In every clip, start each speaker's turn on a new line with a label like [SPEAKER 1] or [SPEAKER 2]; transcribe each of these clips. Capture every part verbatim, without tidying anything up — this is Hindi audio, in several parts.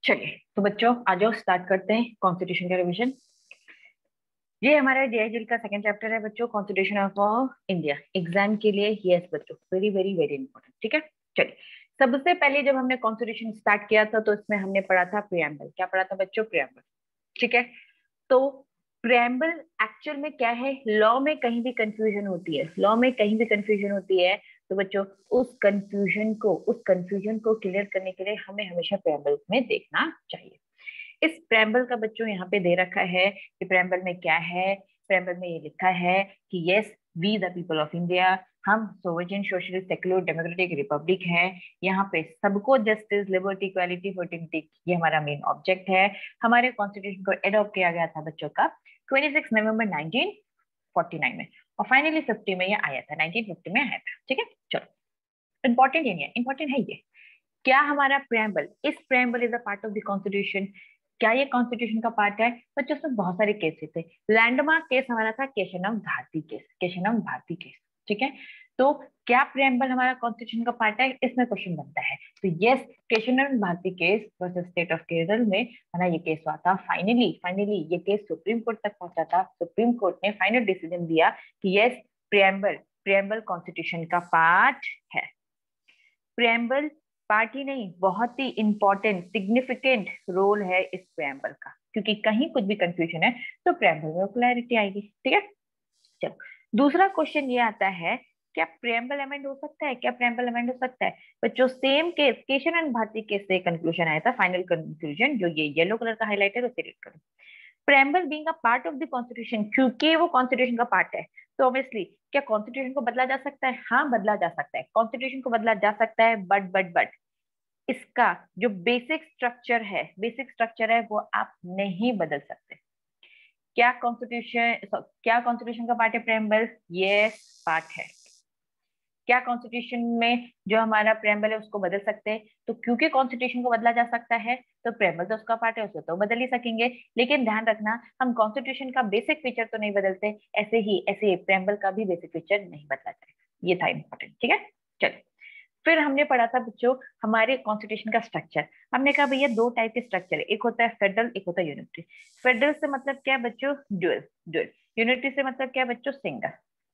[SPEAKER 1] चलिए तो बच्चों आ जाओ स्टार्ट करते हैं कॉन्स्टिट्यूशन का रिवीजन। ये हमारा जेएचएल का सेकंड चैप्टर है बच्चों, कॉन्स्टिट्यूशन ऑफ इंडिया। एग्जाम के लिए यस बच्चों, वेरी वेरी वेरी इंपॉर्टेंट। ठीक है, चलिए सबसे पहले जब हमने कॉन्स्टिट्यूशन स्टार्ट किया था तो इसमें हमने पढ़ा था प्रियम्बल। क्या पढ़ा था बच्चों? प्रियम्बल। ठीक है, तो प्रियम्बल एक्चुअल में क्या है? लॉ में कहीं भी कंफ्यूजन होती है, लॉ में कहीं भी कंफ्यूजन होती है तो बच्चों उस कंफ्यूजन को उस कंफ्यूजन को क्लियर करने के लिए हमें हमेशा प्रियम्बल में देखना चाहिए। इस प्रेम्बल का बच्चों यहाँ पे दे रखा है कि प्रेम्बल में क्या है। प्रेम्बल में ये लिखा है कि yes we the people of India, हम sovereign socialist secular democratic republic है। यहाँ पे सबको जस्टिस लिबर्टी इक्वालिटी फर्टिलिटी ये हमारा मेन ऑब्जेक्ट है। हमारे कॉन्स्टिट्यूशन को एडॉप्ट किया गया था बच्चों का छब्बीस नवंबर नाइनटीन फोर्टी नाइन में और फाइनली फिफ्टी में ये आया था, नाइनटीन फिफ्टी में आया था। ठीक है, चलो इंपॉर्टेंट ये नहीं है, इंपॉर्टेंट है ये क्या हमारा प्रेम्बल, इस preamble is a part of the constitution. क्या ये कॉन्स्टिट्यूशन का पार्ट है बच्चों? उसमें बहुत सारे केसेस थे। लैंडमार्क केस हमारा था केशवनंद भारती केस, केशवनंद भारती केस। ठीक है, तो क्या प्रेम्बल हमारा कॉन्स्टिट्यूशन का पार्ट है? इसमें क्वेश्चन बनता है। तो yes, Keshavananda Bharati case versus state of Kerala में हमारा ये केस हुआ था। फाइनली फाइनली ये केस सुप्रीम कोर्ट तक पहुंचा था। सुप्रीम कोर्ट ने फाइनल डिसीजन दिया कि यस प्रेम्बल प्रेम्बल कॉन्स्टिट्यूशन का पार्ट है। प्रेम्बल पार्ट ही नहीं, बहुत ही इंपॉर्टेंट सिग्निफिकेंट रोल है इस प्रेम्बल का, क्योंकि कहीं कुछ भी कंफ्यूजन है तो प्रेम्बल में क्लैरिटी आएगी। ठीक है, चलो दूसरा क्वेश्चन ये आता है, क्या प्रेम्बल अमेंड हो सकता है? क्या प्रेम्बल अमेंड हो सकता है बच्चों? Same case Keshavananda Bharati case से कंक्लूजन आया था, फाइनल कंक्लूजन जो ये येलो कलर का हाईलाइट है उसे रीड करो। Preamble being a part of the constitution, क्योंकि वो कॉन्स्टिट्यूशन का पार्ट है तो ऑब्वियसली क्या कॉन्स्टिट्यूशन को बदला जा सकता है? हाँ बदला जा सकता है, कॉन्स्टिट्यूशन को बदला जा सकता है, बट बट बट इसका जो बेसिक स्ट्रक्चर है बेसिक स्ट्रक्चर है वो आप नहीं बदल सकते। क्या कॉन्स्टिट्यूशन क्या कॉन्स्टिट्यूशन का पार्ट है प्रेम्बल? यस पार्ट है। क्या कॉन्स्टिट्यूशन में जो हमारा प्रेम्बल है उसको बदल सकते हैं? तो क्योंकि कॉन्स्टिट्यूशन को बदला जा सकता है तो प्रेम्बल तो उसका पार्ट है, उसको तो बदल ही सकेंगे। लेकिन ध्यान रखना हम कॉन्स्टिट्यूशन का बेसिक फीचर तो नहीं बदलते, ऐसे ही ऐसे ही प्रेम्बल का भी बेसिक फीचर नहीं बदला जाएगा। ये था इंपॉर्टेंट। ठीक है, चलो फिर हमने पढ़ा था बच्चों हमारे कॉन्स्टिट्यूशन का स्ट्रक्चर। हमने कहा भैया दो टाइप के स्ट्रक्चर है, एक होता है फेडरल, एक होता है यूनिटरी। फेडरल से मतलब क्या है बच्चों? Dual dual. यूनिटरी से मतलब क्या है बच्चों? सिंगल।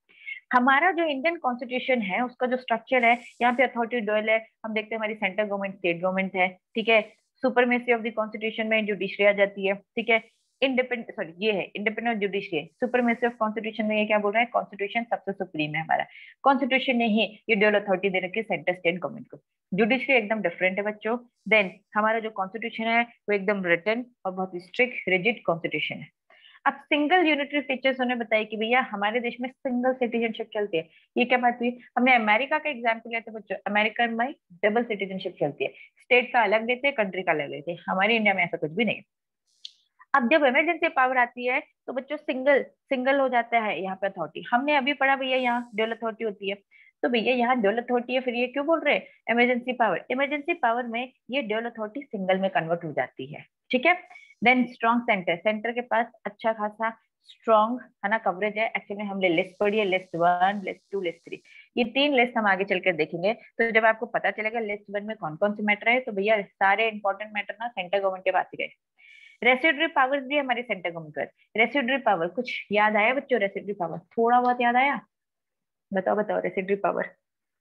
[SPEAKER 1] हमारा जो इंडियन कॉन्स्टिट्यूशन है उसका जो स्ट्रक्चर है, यहाँ पे अथॉरिटी ड्यूअल है। हम देखते हैं हमारी सेंट्रल गवर्नमेंट स्टेट गवर्नमेंट है। ठीक है, सुपरमेसी ऑफ द कॉन्स्टिट्यूशन में जुडिशरी आ जाती है। ठीक है, इंडिपेंडेंट सॉरी ये है independent judiciary. Supremacy of constitution में ये क्या बोल रहा है? कॉन्स्टिट्यूशन सबसे सुप्रीम है हमारा। कॉन्स्टिट्यूशन ने ही ये ड्यूअल अथॉरिटी दे रखी है सेंट्रल स्टेट गवर्नमेंट को। जुडिशरी एकदम डिफरेंट है बच्चों। देन हमारा जो कॉन्स्टिट्यूशन है वो एकदम रिटन और बहुत स्ट्रिक्ट रिजिड कॉन्स्टिट्यूशन है। अब सिंगल यूनिटरी फीचर्स उन्हें बताया कि भैया हमारे देश में सिंगल सिटीजनशिप चलती है। ये क्या बात हुई? हमने अमेरिका का एग्जाम्पल लिया था बच्चों, अमेरिका में डबल सिटीजनशिप चलती है, स्टेट का अलग देते हैं, कंट्री का अलग देते हैं। हमारे इंडिया में ऐसा कुछ भी नहीं। अब जब इमरजेंसी पावर आती है तो बच्चों सिंगल सिंगल हो जाता है यहाँ पे अथॉरिटी। हमने अभी पढ़ा भैया यहाँ ड्यूअल अथॉरिटी होती है, तो भैया यहाँ ड्यूअल अथॉरिटी है, फिर ये क्यों बोल रहे हैं इमरजेंसी पावर? इमरजेंसी पावर में ये ड्यूअल अथॉरिटी सिंगल में कन्वर्ट हो जाती है। ठीक है, देन स्ट्रॉन्ग सेंटर, सेंटर के पास अच्छा खासा स्ट्रॉन्ग है ना कवरेज है। एक्चुअली हमने लिस्ट पढ़ी है, list one list two list three, ये तीन लिस्ट हम आगे चलकर देखेंगे। तो जब आपको पता चलेगा लिस्ट वन में कौन कौन से मैटर है तो भैया सारे इंपॉर्टेंट मैटर ना सेंटर गवर्नमेंट के पास ही गए। रेसिड्यूरी पावर्स भी हमारे सेंटर गवर्नमेंट का। रेसिड्यूरी पावर कुछ याद आया बच्चों? रेसिड्यूरी पावर थोड़ा बहुत याद आया? बताओ बताओ रेसिड्यूरी पावर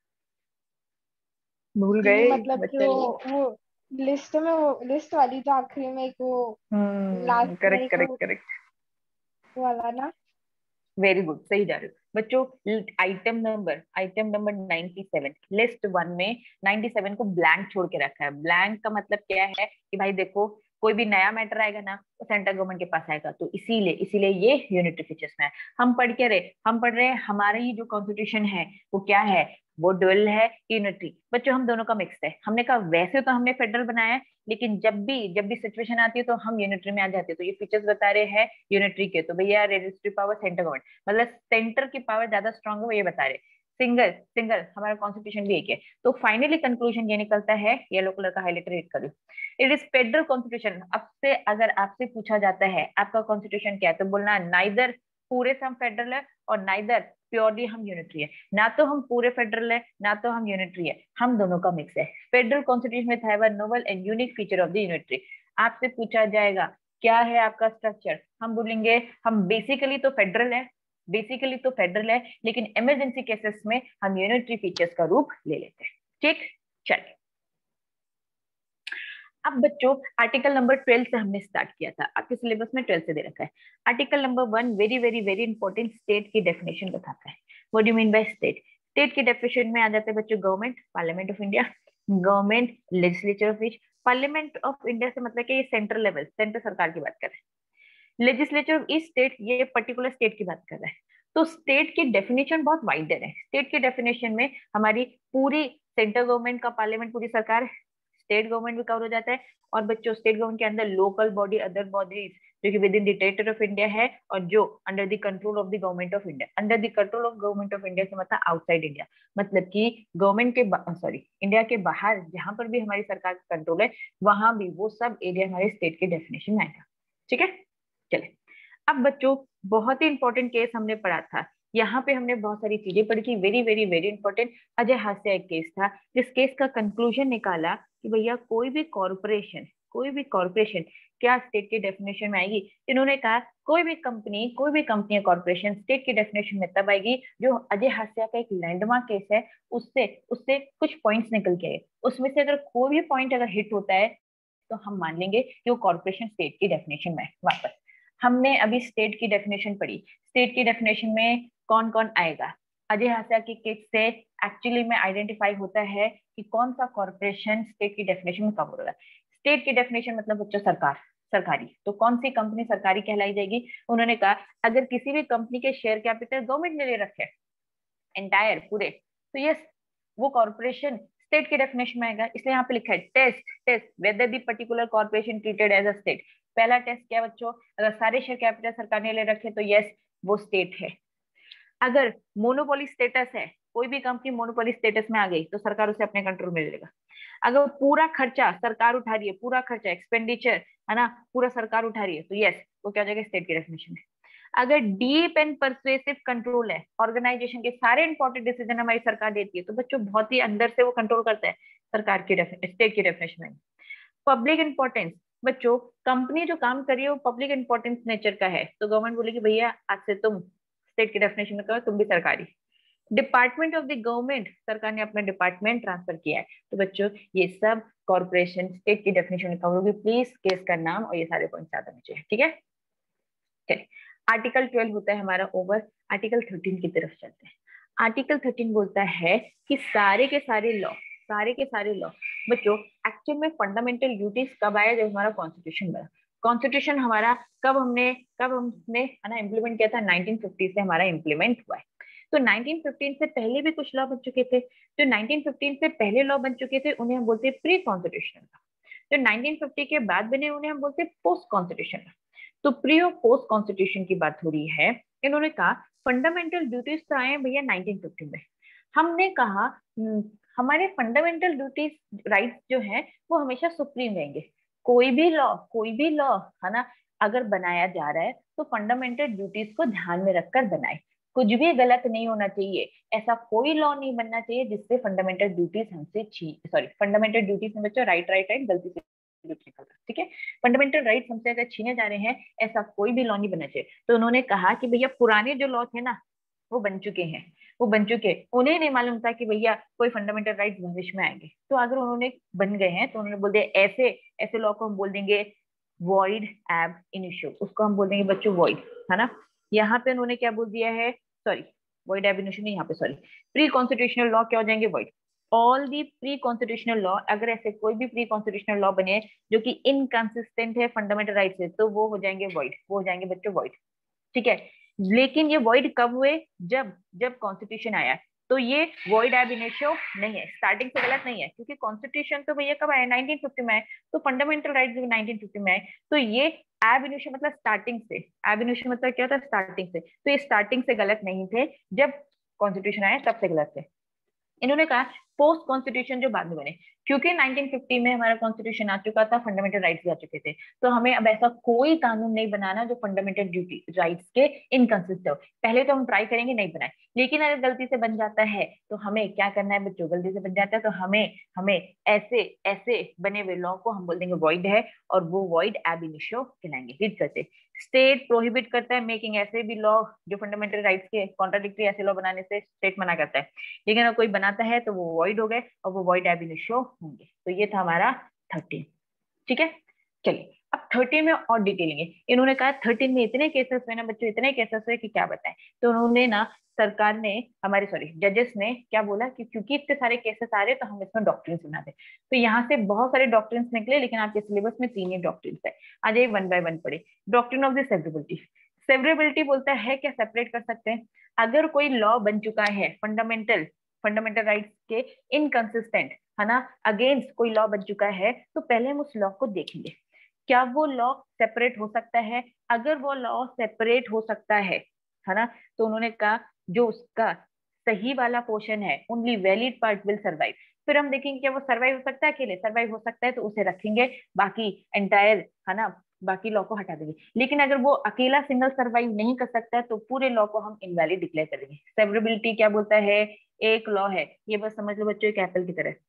[SPEAKER 1] भूल
[SPEAKER 2] जी
[SPEAKER 1] गए
[SPEAKER 2] मतलब कि
[SPEAKER 1] बच्चे
[SPEAKER 2] वो
[SPEAKER 1] लोग?
[SPEAKER 2] वो लिस्ट में वो लिस्ट वाली जो आखिरी में एक वो
[SPEAKER 1] हम्म,
[SPEAKER 2] लास्ट में
[SPEAKER 1] करेक्ट
[SPEAKER 2] एक
[SPEAKER 1] करेक्ट
[SPEAKER 2] वो
[SPEAKER 1] करेक्ट,
[SPEAKER 2] वाला ना।
[SPEAKER 1] वेरी गुड, सही जा रहे हो बच्चों। Item number item number ninety seven, list one में नाइनटी सेवन को ब्लैंक छोड़ के रखा है। ब्लैंक का मतलब क्या है कि भाई देखो कोई भी नया मैटर आएगा ना वो सेंट्रल गवर्नमेंट के पास आएगा, तो इसीलिए इसीलिए ये यूनिटरी फीचर्स में है। हम पढ़ के रहे हम पढ़ रहे हैं हमारा ये जो कॉन्स्टिट्यूशन है वो क्या है? वो डुअल है यूनिटरी। बच्चों हम दोनों का मिक्स है। हमने कहा वैसे तो हमने फेडरल बनाया है, लेकिन जब भी जब भी सिचुएशन आती है तो हम यूनिटरी में आ जाते हैं। तो ये फीचर्स बता रहे हैं यूनिटरी के, तो भैया रजिस्ट्री पावर सेंटर गवर्नमेंट मतलब सेंटर की पावर ज्यादा स्ट्रांग है वो ये बता रहे। सिंगल सिंगल हमारा कॉन्स्टिट्यूशन भी एक है। तो फाइनली कंक्लूजन ये निकलता है, येलो कलर का हाईलाइटर रीड करो, इट इज फेडरल कॉन्स्टिट्यूशन। अब से अगर आपसे पूछा जाता है आपका कॉन्स्टिट्यूशन क्या है तो बोलना नाइदर पूरे सम फेडरल है और नाइदर प्योरली हम यूनिटरी है, ना तो हम पूरे फेडरल है ना तो हम यूनिटरी है, हम दोनों का मिक्स है। Federal constitution with have a novel and unique feature of the unitary. आपसे पूछा जाएगा क्या है आपका स्ट्रक्चर, हम बोलेंगे हम बेसिकली तो फेडरल है, बेसिकली तो फेडरल है, लेकिन इमरजेंसी केसेस में हम यूनिटरी फीचर्स का रूप ले लेते हैं। ठीक, चलिए अब बच्चों आर्टिकल नंबर ट्वेल्व से हमने स्टार्ट किया था, आपके सिलेबस में ट्वेल्व से दे रखा है। Article number one very very very important, state की डेफिनेशन बताता है। What do you mean by state? State की डेफिनेशन में आ जाते हैं बच्चों government, parliament of India, government legislature of which, parliament of India से मतलब कि ये सेंट्रल लेवल, सेंट्रल सरकार की बात कर रहे हैं। लेजिस्लेचर ऑफ ईच स्टेट, ये पर्टिकुलर स्टेट की बात कर रहा है। तो स्टेट की डेफिनेशन बहुत वाइडर है। स्टेट की डेफिनेशन में हमारी पूरी सेंट्रल गवर्नमेंट का पार्लियामेंट, पूरी सरकार, स्टेट गवर्नमेंट भी कवर हो जाता है। और बच्चों स्टेट गवर्नमेंट के अंदर लोकल बॉडी, अदर बॉडीज जो कि within the territory of India है और जो under the control of the government of India. Under the control of government of India से मतलब आउटसाइड इंडिया, मतलब कि गवर्नमेंट के सॉरी इंडिया के बाहर जहां पर भी हमारी सरकार का कंट्रोल है वहां भी वो सब एरिया हमारे स्टेट के डेफिनेशन में आएगा। ठीक है, चले अब बच्चों बहुत ही इंपॉर्टेंट केस हमने पढ़ा था, यहाँ पे हमने बहुत सारी चीजें पढ़ी थी। Very very very important Ajay Hasia एक केस था, जिस केस का कंक्लूजन निकाला कि भैया कोई भी कॉर्पोरेशन, कोई भी कॉर्पोरेशन क्या स्टेट की डेफिनेशन में आएगी। इन्होंने कहा कोई भी कंपनी, कोई भी कंपनी या कॉर्पोरेशन स्टेट की डेफिनेशन में तब आएगी जो अजय हास्य का एक लैंडमार्क केस है, उससे उससे कुछ पॉइंट्स निकल के आए, उसमें से अगर कोई भी पॉइंट अगर हिट होता है तो हम मान लेंगे कि वो कॉर्पोरेशन स्टेट की डेफिनेशन में है। वापस हमने अभी स्टेट की डेफिनेशन पढ़ी, स्टेट की डेफिनेशन में कौन कौन आएगा। अजय हास्य के केस से एक्चुअली में आइडेंटिफाई होता है कि कौन सा कॉर्पोरेशन स्टेट की डेफिनेशन में कवर होगा। स्टेट की डेफिनेशन मतलब बच्चों सरकार, सरकारी, तो कौन सी कंपनी सरकारी कहलाई जाएगी। उन्होंने कहा अगर किसी भी कंपनी के शेयर कैपिटल गवर्नमेंट ने ले रखे एंटायर पूरे, तो यस वो कॉर्पोरेशन स्टेट के डेफिनेशन में आएगा। इसलिए यहाँ पे लिखा है test test whether the particular corporation treated as a state. पहला टेस्ट क्या बच्चों, अगर सारे शेयर कैपिटल सरकार ने ले रखे तो यस वो स्टेट है। अगर मोनोपोली स्टेटस है, कोई भी कंपनी मोनोपोली स्टेटस में आ गई तो सरकार उसे अपने कंट्रोल में ले लेगा। अगर पूरा खर्चा सरकार उठा रही है, पूरा खर्चा एक्सपेंडिचर है ना पूरा सरकार उठा रही है तो यस वो क्या हो जाएगा स्टेट की डेफिनेशन में। अगर डीप एंड परसुएसिव कंट्रोल है, ऑर्गेनाइजेशन के सारे इंपॉर्टेंट डिसीजन हमारी सरकार लेती है तो बच्चों बहुत ही अंदर से वो कंट्रोल करता है, सरकार की स्टेट की डेफिनेशन में। पब्लिक इंपॉर्टेंस, बच्चों कंपनी जो काम कर रही है वो पब्लिक इंपॉर्टेंस नेचर का है तो गवर्नमेंट बोलेगी भैया आज से तुम स्टेट की डेफिनेशन में करो, तुम भी सरकारी। डिपार्टमेंट ऑफ द गवर्नमेंट, सरकार ने अपना डिपार्टमेंट ट्रांसफर किया है तो बच्चों ये सब कॉर्पोरेशन स्टेट की डेफिनेशन में कवर होगी। प्लीज केस का नाम और ये सारे पॉइंट याद होने चाहिए। ठीक है, चलिए आर्टिकल ट्वेल्व होता है हमारा ओवर, आर्टिकल थर्टीन की तरफ चलते हैं। आर्टिकल थर्टीन बोलता है कि सारे के सारे लॉ, सारे के सारे लॉ बच्चों एक्चुअल में फंडामेंटल ड्यूटीज कब आया, जब हमारा कॉन्स्टिट्यूशन बना। कॉन्स्टिट्यूशन हमारा कब हमने कब हमने है ना इम्प्लीमेंट किया था, नाइनटीन फिफ्टी से हमारा इम्प्लीमेंट हुआ है। तो नाइनटीन फिफ्टीन से पहले भी कुछ लॉ बन चुके थे, जो नाइनटीन फिफ्टीन से पहले लॉ बन चुके थे उन्हें हम बोलते हैं प्री कॉन्स्टिट्यूशनल लॉ। जो नाइनटीन फिफ्टी के बाद बने उन्हें हम बोलते हैं पोस्ट कॉन्स्टिट्यूशनल लॉ। तो प्री और पोस्ट कॉन्स्टिट्यूशन की बात हो रही है। इन्होंने कहा फंडामेंटल ड्यूटीज तो आए भैया नाइनटीन फिफ्टी में। हमने कहा हमारे फंडामेंटल ड्यूटीज राइट्स जो है वो हमेशा सुप्रीम रहेंगे। कोई भी लॉ कोई भी लॉ है ना अगर बनाया जा रहा है तो फंडामेंटल ड्यूटीज को ध्यान में रखकर बनाए, कुछ भी गलत नहीं होना चाहिए। ऐसा कोई लॉ नहीं बनना चाहिए जिससे फंडामेंटल ड्यूटीज हमसे छी सॉरी फंडामेंटल ड्यूटीज में बच्चों राइट राइट राइट गलती से निकल रहा। ठीक है, फंडामेंटल राइट हमसे अगर छीने जा रहे हैं ऐसा कोई भी लॉ नहीं बनना चाहिए। तो उन्होंने कहा कि भैया पुराने जो लॉ थे ना वो बन चुके हैं, वो बन चुके उन्हें नहीं मालूम था कि भैया कोई फंडामेंटल राइट भविष्य में आएंगे। तो अगर उन्होंने बन गए हैं तो उन्होंने बोल दिया ऐसे ऐसे लॉ को हम बोल देंगे वॉइड एब इनिशियो, उसको हम बोल देंगे बच्चों वॉइड, है ना। यहाँ पे उन्होंने क्या बोल दिया है, सॉरी वॉइड एब इनिशियो नहीं, यहाँ पे सॉरी प्री कॉन्स्टिट्यूशनल लॉ क्या हो जाएंगे void. All the pre constitutional law, अगर ऐसे कोई भी प्री कॉन्स्टिट्यूशनल लॉ बने जो कि इनकंसिस्टेंट है फंडामेंटल राइट से तो वो हो जाएंगे वॉइड, वो हो जाएंगे बच्चों वॉइड। ठीक है, लेकिन ये वॉइड कब हुए, जब जब कॉन्स्टिट्यूशन आया। तो ये वॉइड एब इनिशियो नहीं है, स्टार्टिंग से गलत नहीं है क्योंकि कॉन्स्टिट्यूशन तो भैया कब आया नाइनटीन फिफ्टी में आए, तो फंडामेंटल राइट्स भी नाइनटीन फिफ्टी में आए। तो ये एब इनिशियो मतलब स्टार्टिंग से, एब इनिशियो मतलब क्या था स्टार्टिंग से, तो ये स्टार्टिंग से गलत नहीं थे, जब कॉन्स्टिट्यूशन आया तब से गलत थे। इन्होंने कहा पोस्ट कॉन्स्टिट्यूशन जो बाद में बने, क्योंकि नाइनटीन फिफ्टी में हमारा कॉन्स्टिट्यूशन आ चुका था, फंडामेंटल राइट्स भी आ चुके थे, तो हमें अब ऐसा कोई कानून नहीं बनाना जो फंडामेंटल ड्यूटी राइट्स के इनकंसिस्ट हो। पहले तो हम ट्राई करेंगे नहीं बनाए, लेकिन अगर गलती से बन जाता है तो हमें क्या करना है बच्चों, गलती से बन जाता है तो हमें हमें ऐसे ऐसे बने हुए लॉ को हम बोल देंगे वॉइड है, और वो वॉइड एब इनिशियो कहलाएंगे। रीड करते, स्टेट प्रोहिबिट करता है मेकिंग ऐसे भी लॉ जो फंडामेंटल राइट्स के कॉन्ट्राडिक्टरी, ऐसे लॉ बनाने से स्टेट मना करता है, लेकिन अगर कोई बनाता है तो वो वॉइड हो गए और वो वॉइड एब इनिशियो होंगे। तो ये था हमारा थर्टीन। ठीक है, चलिए अब थर्टीन में और डिटेलिंग है। इन्होंने कहा थर्टीन में इतने केसेस हुए ना बच्चों, इतने केसेस हुए कि क्या बताएं। तो उन्होंने ना, सरकार ने, हमारे सॉरी जजेस ने क्या बोला कि क्योंकि इतने सारे केसेस आ रहे तो हम इसमें डॉक्ट्रिन्स बना दे। तो यहाँ से बहुत सारे डॉक्ट्रिन्स निकले, लेकिन आपके सिलेबस में तीन ही डॉक्ट्रिन्स है। आ जाइए वन बाय वन पढ़े। Doctrine of the severability. Severability बोलता है क्या सेपरेट कर सकते हैं, अगर कोई लॉ बन चुका है फंडामेंटल फंडामेंटल राइट्स के इनकंसिस्टेंट है ना, अगेंस्ट कोई लॉ बन चुका है, तो पहले हम उस लॉ को देखेंगे क्या वो लॉ सेपरेट हो सकता है। अगर वो लॉ सेपरेट हो सकता है है ना, तो उन्होंने कहा जो उसका सही वाला पोर्शन है, only valid part will survive. फिर हम देखेंगे क्या वो सर्वाइव हो सकता है, अकेले सर्वाइव हो सकता है तो उसे रखेंगे, बाकी एंटायर है ना, बाकी लॉ को हटा देंगे। लेकिन अगर वो अकेला सिंगल सर्वाइव नहीं कर सकता है तो पूरे लॉ को हम इनवैलिड डिक्लेयर करेंगे। सेवरेबिलिटी क्या बोलता है, एक लॉ है, ये बस समझ लो बच्चों एक एप्पल की तरह,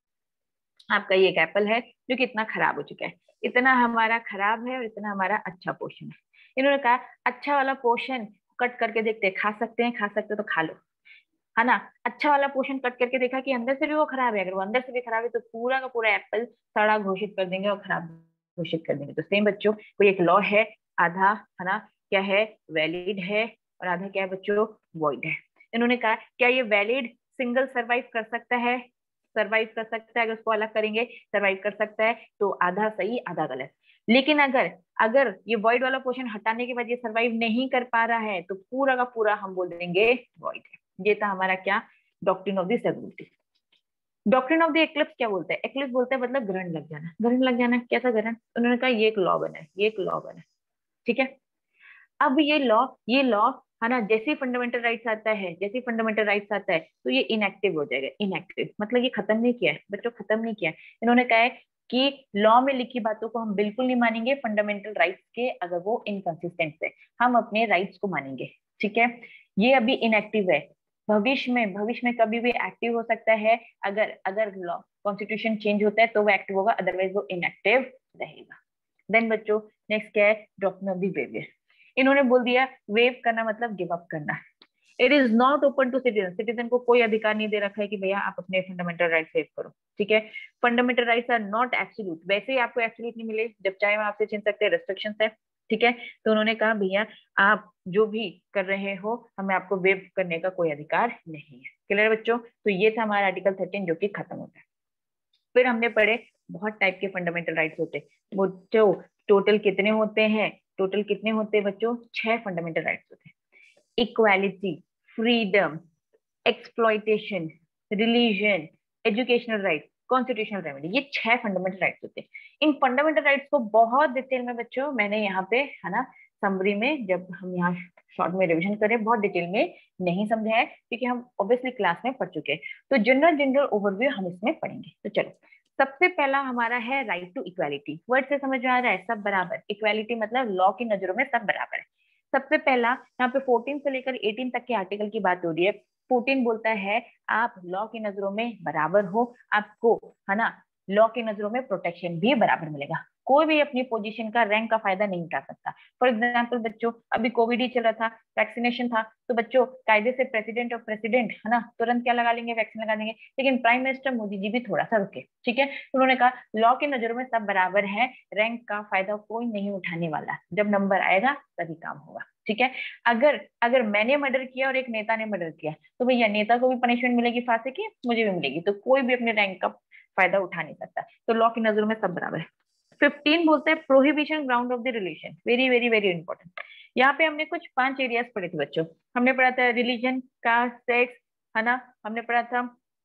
[SPEAKER 1] आपका ये एक एप्पल है जो कि इतना खराब हो चुका है, इतना हमारा खराब है और इतना हमारा अच्छा पोर्शन है। इन्होंने कहा अच्छा वाला पोर्शन कट करके देखते हैं, खा सकते हैं, खा सकते हो तो खा लो, है ना। अच्छा वाला पोर्शन कट करके देखा कि अंदर से भी वो खराब है, अगर वो अंदर से भी खराब है तो पूरा का पूरा एप्पल सड़ा घोषित कर देंगे और खराब घोषित कर देंगे। तो सेम बच्चों, कोई एक लॉ है, आधा है ना क्या है, वैलिड है, और आधा क्या है बच्चों, वॉइड है। इन्होंने कहा क्या ये वैलिड सिंगल सर्वाइव कर सकता है, सर्वाइव कर सकता है, अगर उसको अलग करेंगे सर्वाइव कर सकता है, तो आधा सही आधा गलत। लेकिन अगर अगर ये वॉइड वाला पोर्शन हटाने के बाद ये सर्वाइव नहीं कर पा रहा है तो पूरा का पूरा हम बोल देंगे वॉइड है। ये था हमारा क्या, doctrine of the severability. Doctrine of the eclipse क्या बोलता है, एक्लिप्स बोलता है मतलब ग्रहण लग जाना। ग्रहण लग जाना कैसा ग्रहण, उन्होंने कहा ये एक लॉ बना है, ये एक लॉ बना है, ठीक है। अब ये लॉ ये लॉ है ना, जैसे फंडामेंटल राइट्स आता है, जैसे फंडामेंटल राइट्स आता है तो ये इनएक्टिव हो जाएगा। इनएक्टिव मतलब ये खत्म नहीं किया है बच्चों, खत्म नहीं किया है। इन्होंने कहा है कि लॉ में लिखी बातों को हम बिल्कुल नहीं मानेंगे फंडामेंटल राइट्स के, अगर वो इनकंसिस्टेंट है, हम अपने राइट्स को मानेंगे, ठीक है। ये अभी इनएक्टिव है, भविष्य में भविष्य में कभी भी एक्टिव हो सकता है। अगर अगर लॉ कॉन्स्टिट्यूशन चेंज होता है तो वो एक्टिव होगा, अदरवाइज वो इनएक्टिव रहेगा। देन बच्चों नेक्स्ट क्या है, डॉक्ट्रिन ऑफ द वेवियर। इन्होंने बोल दिया वेव करना मतलब गिव अप करना। It is not open to citizen, citizen को कोई अधिकार नहीं दे रखा है कि भैया आप अपने फंडामेंटल राइट्स सेव करो, ठीक है। Fundamental rights are not absolute, वैसे ही आपको एब्सोल्यूट नहीं मिले, जब चाहे हम आपसे छीन सकते हैं, रेस्ट्रिक्शंस है, ठीक है। तो उन्होंने कहा भैया आप जो भी कर रहे हो हमें आपको वेव करने का कोई अधिकार नहीं है। क्लियर बच्चों, तो ये था हमारा आर्टिकल थर्टीन जो कि खत्म होता है। फिर हमने पढ़े बहुत टाइप के फंडामेंटल राइट्स होते हैं बच्चों, टोटल कितने होते हैं, टोटल कितने होते हैं बच्चों, छह फंडामेंटल राइट्स होते हैं। Equality, freedom, exploitation, religion, educational right, constitutional remedy, ये छह फंडामेंटल राइट्स होते हैं। इन फंडामेंटल राइट्स को बहुत डिटेल में बच्चों मैंने यहाँ पे है ना समरी में, जब हम यहाँ शॉर्ट में रिवीजन करें, बहुत डिटेल में नहीं समझा है क्योंकि हम ऑब्वियसली क्लास में पढ़ चुके हैं। तो जनरल जनरल ओवरव्यू हम इसमें पढ़ेंगे। तो चलो सबसे पहला हमारा है राइट टू इक्वालिटी। वर्ड से समझ में आ रहा है, सब बराबर। इक्वालिटी मतलब लॉ की नजरों में सब बराबर है। सबसे पहला यहाँ पे फोर्टीन से लेकर एटीन तक के आर्टिकल की बात हो रही है। फोर्टीन बोलता है आप लॉ की नजरों में बराबर हो, आपको है ना लॉ की नजरों में प्रोटेक्शन भी बराबर मिलेगा, कोई भी अपनी पोजीशन का रैंक का फायदा नहीं उठा सकता। फॉर एग्जाम्पल बच्चों अभी कोविड ही चल रहा था, वैक्सीनेशन था, तो बच्चों कायदे से प्रेसिडेंट और प्रेसिडेंट है ना तुरंत क्या लगा लेंगे, वैक्सीन लगा देंगे। लेकिन प्राइम मिनिस्टर मोदी जी भी थोड़ा सा रुके, ठीक है। उन्होंने कहा लॉ की नजरों में सब बराबर है, रैंक का फायदा कोई नहीं उठाने वाला, जब नंबर आएगा तभी काम होगा, ठीक है। अगर अगर मैंने मर्डर किया और एक नेता ने मर्डर किया तो भैया नेता को भी पनिशमेंट मिलेगी फांसी की, मुझे भी मिलेगी, तो कोई भी अपने रैंक का फायदा उठा नहीं सकता। तो लॉ की नजरों में सब बराबर है। फिफ्टीन बोलते हैं prohibition ground of the religion, very very very important. यहाँ पे हमने कुछ पांच एरियाज पढ़े थे बच्चों, हमने पढ़ा था रिलीजन, कास्ट, सेक्स, है ना, हमने पढ़ा था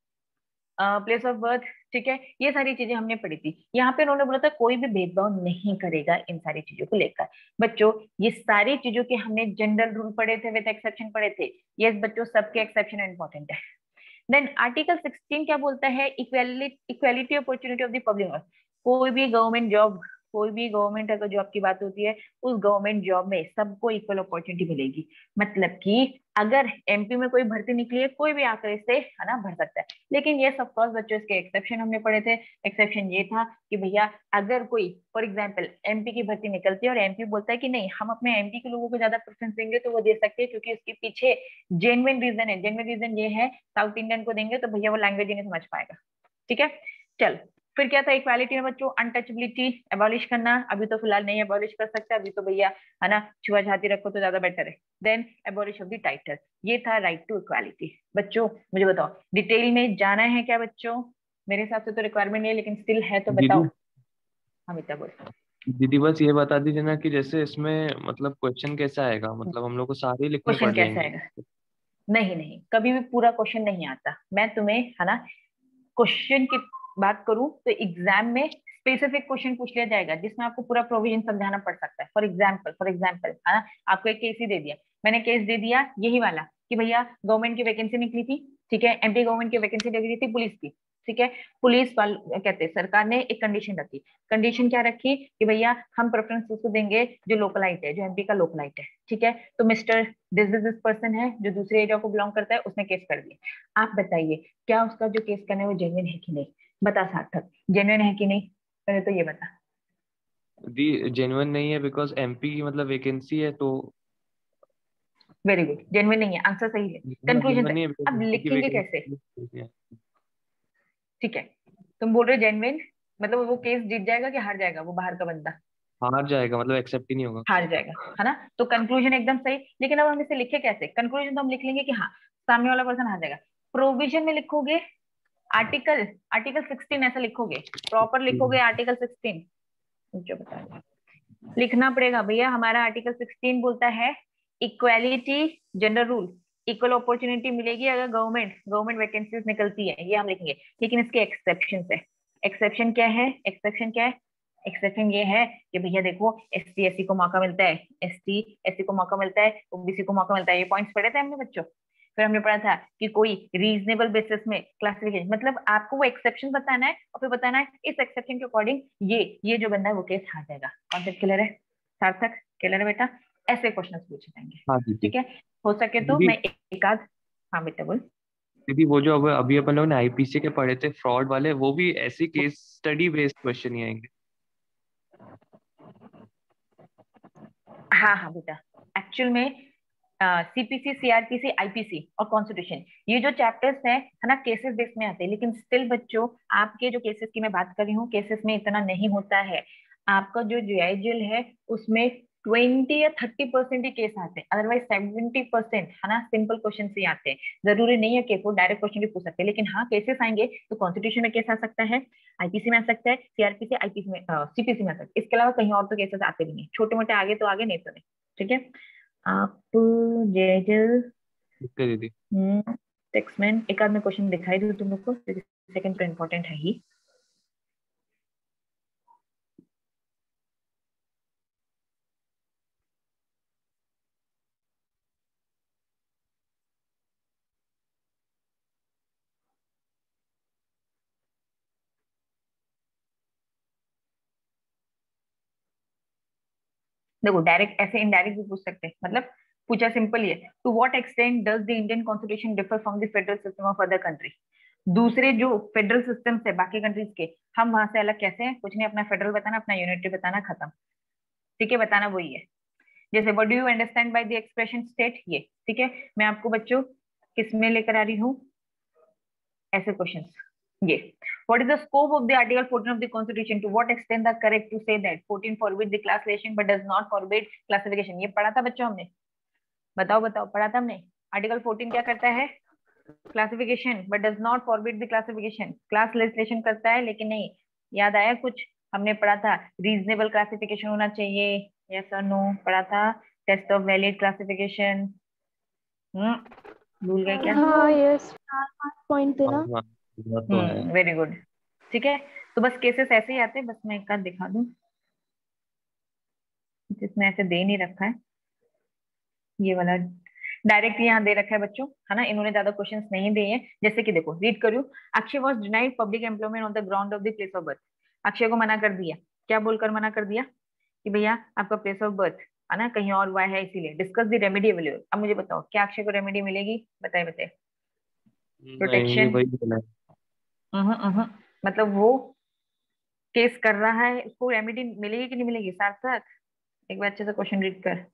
[SPEAKER 1] प्लेस ऑफ बर्थ, ठीक है, ये सारी चीजें हमने पढ़ी थी। यहाँ पे उन्होंने बोला था कोई भी भेदभाव नहीं करेगा इन सारी चीजों को लेकर। बच्चों ये सारी चीजों के हमने जनरल रूल पढ़े थे, विद एक्सेप्शन पढ़े थे। यस बच्चों सबके एक्सेप्शन इंपॉर्टेंट है। देन आर्टिकल सिक्सटीन क्या बोलता है, equality equality opportunity of the public. कोई भी गवर्नमेंट जॉब, कोई भी गवर्नमेंट अगर जॉब की बात होती है, उस गवर्नमेंट जॉब में सबको इक्वल अपॉर्चुनिटी मिलेगी। मतलब कि अगर एमपी में कोई भर्ती निकली है, कोई भी आकर इससे है ना भर सकता है। लेकिन ये सब कोर्स बच्चों, इसके एक्सेप्शन हमने पढ़े थे। एक्सेप्शन ये था कि भैया अगर कोई फॉर एग्जाम्पल एमपी की भर्ती निकलती है और एमपी बोलता है कि नहीं हम अपने एमपी के लोगों को ज्यादा प्रेफरेंस देंगे, तो वो दे सकते हैं, क्योंकि उसके पीछे जेन्युइन रीजन है। जेन्युइन रीजन ये है, साउथ इंडियन को देंगे तो भैया वो लैंग्वेज ही नहीं समझ पाएगा। ठीक है, चल फिर क्या था इक्वालिटी में बच्चों, अनटचेबिलिटी एबॉलिश करना। अभी तो फिलहाल नहीं एबॉलिश कर सकता, अभी तो भैया है ना छुआछाती रखो तो ज्यादा बेटर है। Then abolish of the title, ये था राइट टू इक्वालिटी। बच्चों मुझे बताओ डिटेल में जाना है क्या बच्चों? मेरे हिसाब से तो रिक्वायरमेंट नहीं है, लेकिन स्टिल है तो
[SPEAKER 3] दीदी
[SPEAKER 1] बताओ। हाँ बेटा बोल।
[SPEAKER 3] दीदी बस ये बता दीजिए ना कि जैसे इसमें मतलब क्वेश्चन कैसा आएगा, मतलब हम लोग को सारे ही लिखने
[SPEAKER 1] क्वेश्चन
[SPEAKER 3] पड़
[SPEAKER 1] कैसा
[SPEAKER 3] जाएंगे?
[SPEAKER 1] आएगा? नहीं नहीं, कभी भी पूरा क्वेश्चन नहीं आता। मैं तुम्हें है ना क्वेश्चन की बात करूं तो एग्जाम में स्पेसिफिक क्वेश्चन पूछ लिया जाएगा जिसमें आपको पूरा प्रोविजन समझाना पड़ सकता है। फॉर एग्जाम्पल फॉर एग्जाम्पल है ना, आपको एक केस ही दे दिया, मैंने केस दे दिया यही वाला कि भैया गवर्नमेंट की वैकेंसी निकली थी, ठीक है, एमपी गवर्नमेंट की वैकेंसी निकली थी पुलिस की, ठीक है। पुलिस वाले कहते हैं सरकार ने एक कंडीशन रखी। कंडीशन क्या रखी कि भैया हम प्रेफरेंस उसको देंगे जो लोकलाइट है, जो एमपी का लोकलाइट है, ठीक है। तो mister this this this person है जो दूसरे एरिया को बिलोंग करता है, उसने केस कर दिया। आप बताइए क्या उसका जो केस करना है वो जेन्युइन है कि नहीं? बता सार्थक, जेन्युइन है कि नहीं? पहले तो ये बता।
[SPEAKER 3] दी जेन्युइन नहीं है, बिकॉज एमपी की मतलब वैकेंसी है तो।
[SPEAKER 1] वेरी गुड, जेन्युइन नहीं है, आंसर सही है। कंक्लूजन
[SPEAKER 3] जेन्युइन नहीं है बिकॉज
[SPEAKER 1] अब
[SPEAKER 3] एमपी की
[SPEAKER 1] लिखेंगे कैसे?
[SPEAKER 3] वैकेंसी है।
[SPEAKER 1] ठीक है, तुम बोल रहे जेन्युइन, मतलब वो केस जीत जाएगा कि हार जाएगा वो बाहर का बंदा?
[SPEAKER 3] हार जाएगा, मतलब एक्सेप्ट ही नहीं होगा।
[SPEAKER 1] हार जाएगा, है ना। तो कंक्लूजन एकदम सही। लेकिन अब हम इसे लिखे कैसे? कंक्लूजन तो हम लिख लेंगे कि हाँ सामने वाला पर्सन हार जाएगा। प्रोविजन में लिखोगे आर्टिकल, आर्टिकल सिक्सटीन ऐसा लिखोगे? प्रॉपर लिखोगे आर्टिकल सिक्सटीन? जो बता लिखना पड़ेगा भैया। हमारा आर्टिकल सिक्सटीन बोलता है equality, gender rule, equal opportunity मिलेगी अगर गवर्नमेंट गवर्नमेंट वैकेंसीज निकलती है, ये हम लिखेंगे। लेकिन इसके एक्सेप्शन है। एक्सेप्शन क्या है? एक्सेप्शन क्या है? एक्सेप्शन ये है कि भैया देखो एस टी एस सी को मौका मिलता है, एस टी एस सी को मौका मिलता है, ओबीसी को मौका मिलता है। ये पॉइंट्स पढ़े थे हमने बच्चों। फिर हमने पढ़ा था कि कोई रीजनेबल बेसिस में क्लासिफिकेशन, मतलब आपको वो एक्सेप्शन बताना है और फिर बताना है इस एक्सेप्शन के अकॉर्डिंग ये ये जो बंदा है वो केस हार जाएगा। कॉन्सेप्ट क्लियर है सार्थक? क्लियर है बेटा? ऐसे क्वेश्चन पूछे जाएंगे,
[SPEAKER 3] हाँ दीदी।
[SPEAKER 1] ठीक है। हो सके तो
[SPEAKER 3] दीदी
[SPEAKER 1] मैं एक, एक आध। हाँ बेटा बोल।
[SPEAKER 3] दीदी वो जो अब अभी अपन लोग ने आईपीसी के पढ़े थे फ्रॉड वाले, वो भी ऐसी केस स्टडी बेस्ड क्वेश्चन ही आएंगे?
[SPEAKER 1] हाँ हाँ बेटा, एक्चुअल में सीपीसी, सीआरपीसी, आईपीसी और कॉन्स्टिट्यूशन, ये जो चैप्टर्स हैं है ना केसेस बेस में आते हैं। लेकिन स्टिल बच्चों आपके जो केसेस की मैं बात कर रही हूँ, केसेस में इतना नहीं होता है। आपका जो जीआईजीएल है उसमें ट्वेंटी या थर्टी परसेंट ही केस आते हैं, अदरवाइज सेवेंटी परसेंट है ना सिंपल क्वेश्चन ही आते हैं। जरूरी नहीं है कि वो डायरेक्ट क्वेश्चन भी पूछ सकते हैं, लेकिन हाँ केसेस आएंगे तो कॉन्स्टिट्यूशन में केस आ सकता है, आईपीसी में आ सकता है, सीआरपीसी आईपीसी में सीपीसी में आ सकता है। इसके अलावा कहीं और तो केसेस आते भी नहीं, छोटे मोटे आगे तो आगे, नहीं तो नहीं। ठीक है, आप जेजल
[SPEAKER 3] ओके दीदी।
[SPEAKER 1] टेक्स्ट में एक आध में क्वेश्चन दिखाई दूं तुम लोग को, सेकंड तो इम्पोर्टेंट है ही। देखो डायरेक्ट ऐसे इनडायरेक्ट भी पूछ सकते हैं, मतलब पूछा सिंपल ही है, to what extent does the Indian constitution differ from the federal system of other country? दूसरे जो फेडरल सिस्टम है बाकी कंट्रीज के, हम वहां से अलग कैसे हैं? कुछ नहीं, अपना फेडरल बताना, अपना यूनिटरी बताना, खत्म। ठीक है, बताना वही है। जैसे what do you understand by the expression state, ये ठीक है। मैं आपको बच्चों किस में लेकर आ रही हूँ ऐसे क्वेश्चंस, ये what is the scope of the article fourteen of the constitution, to what extent the correct to say that fourteen forbid the class relation but does not forbid classification? ये पढ़ा था बच्चों हमने? बताओ बताओ, पढ़ा था हमने? आर्टिकल फोर्टीन क्या करता है? Classification but does not forbid the classification, class legislation करता है लेकिन नहीं। याद आया कुछ? हमने पढ़ा था रीजनेबल क्लासिफिकेशन होना चाहिए, यस और नो, पढ़ा था। Test of valid classification, hmm भूल गए क्या?
[SPEAKER 2] हाँ यस, चार पांच पॉइंट थे
[SPEAKER 3] हाँ
[SPEAKER 2] ना।
[SPEAKER 3] हाँ, वो तो है।
[SPEAKER 1] Hmm very good. ठीक है, तो बस केसेस ऐसे ही आते हैं, बस मैं एक आध दिखा दूं जिसमें ऐसे दे नहीं रखा है, ये वाला। डायरेक्ट यहाँ दे रखा है बच्चों, है ना, इन्होंने ज्यादा क्वेश्चंस नहीं दिए हैं। जैसे कि देखो रीड करूँ, Akshay was denied public employment on the ground of the place of birth. Akshay को मना कर दिया, क्या बोलकर मना कर दिया कि भैया आपका प्लेस ऑफ बर्थ है ना कहीं और हुआ है, इसीलिए डिस्कस द रेमेडी अवेलेबल। अब मुझे बताओ क्या अक्षय को रेमेडी मिलेगी, बताए बताए।
[SPEAKER 3] नहीं, ये
[SPEAKER 1] प्रोटेक्शन,
[SPEAKER 3] वही बोला है।
[SPEAKER 1] मतलब वो केस कर रहा है, उसको रेमेडी मिलेगी कि नहीं मिलेगी, साथ साथ एक बार अच्छे से क्वेश्चन रीड कर।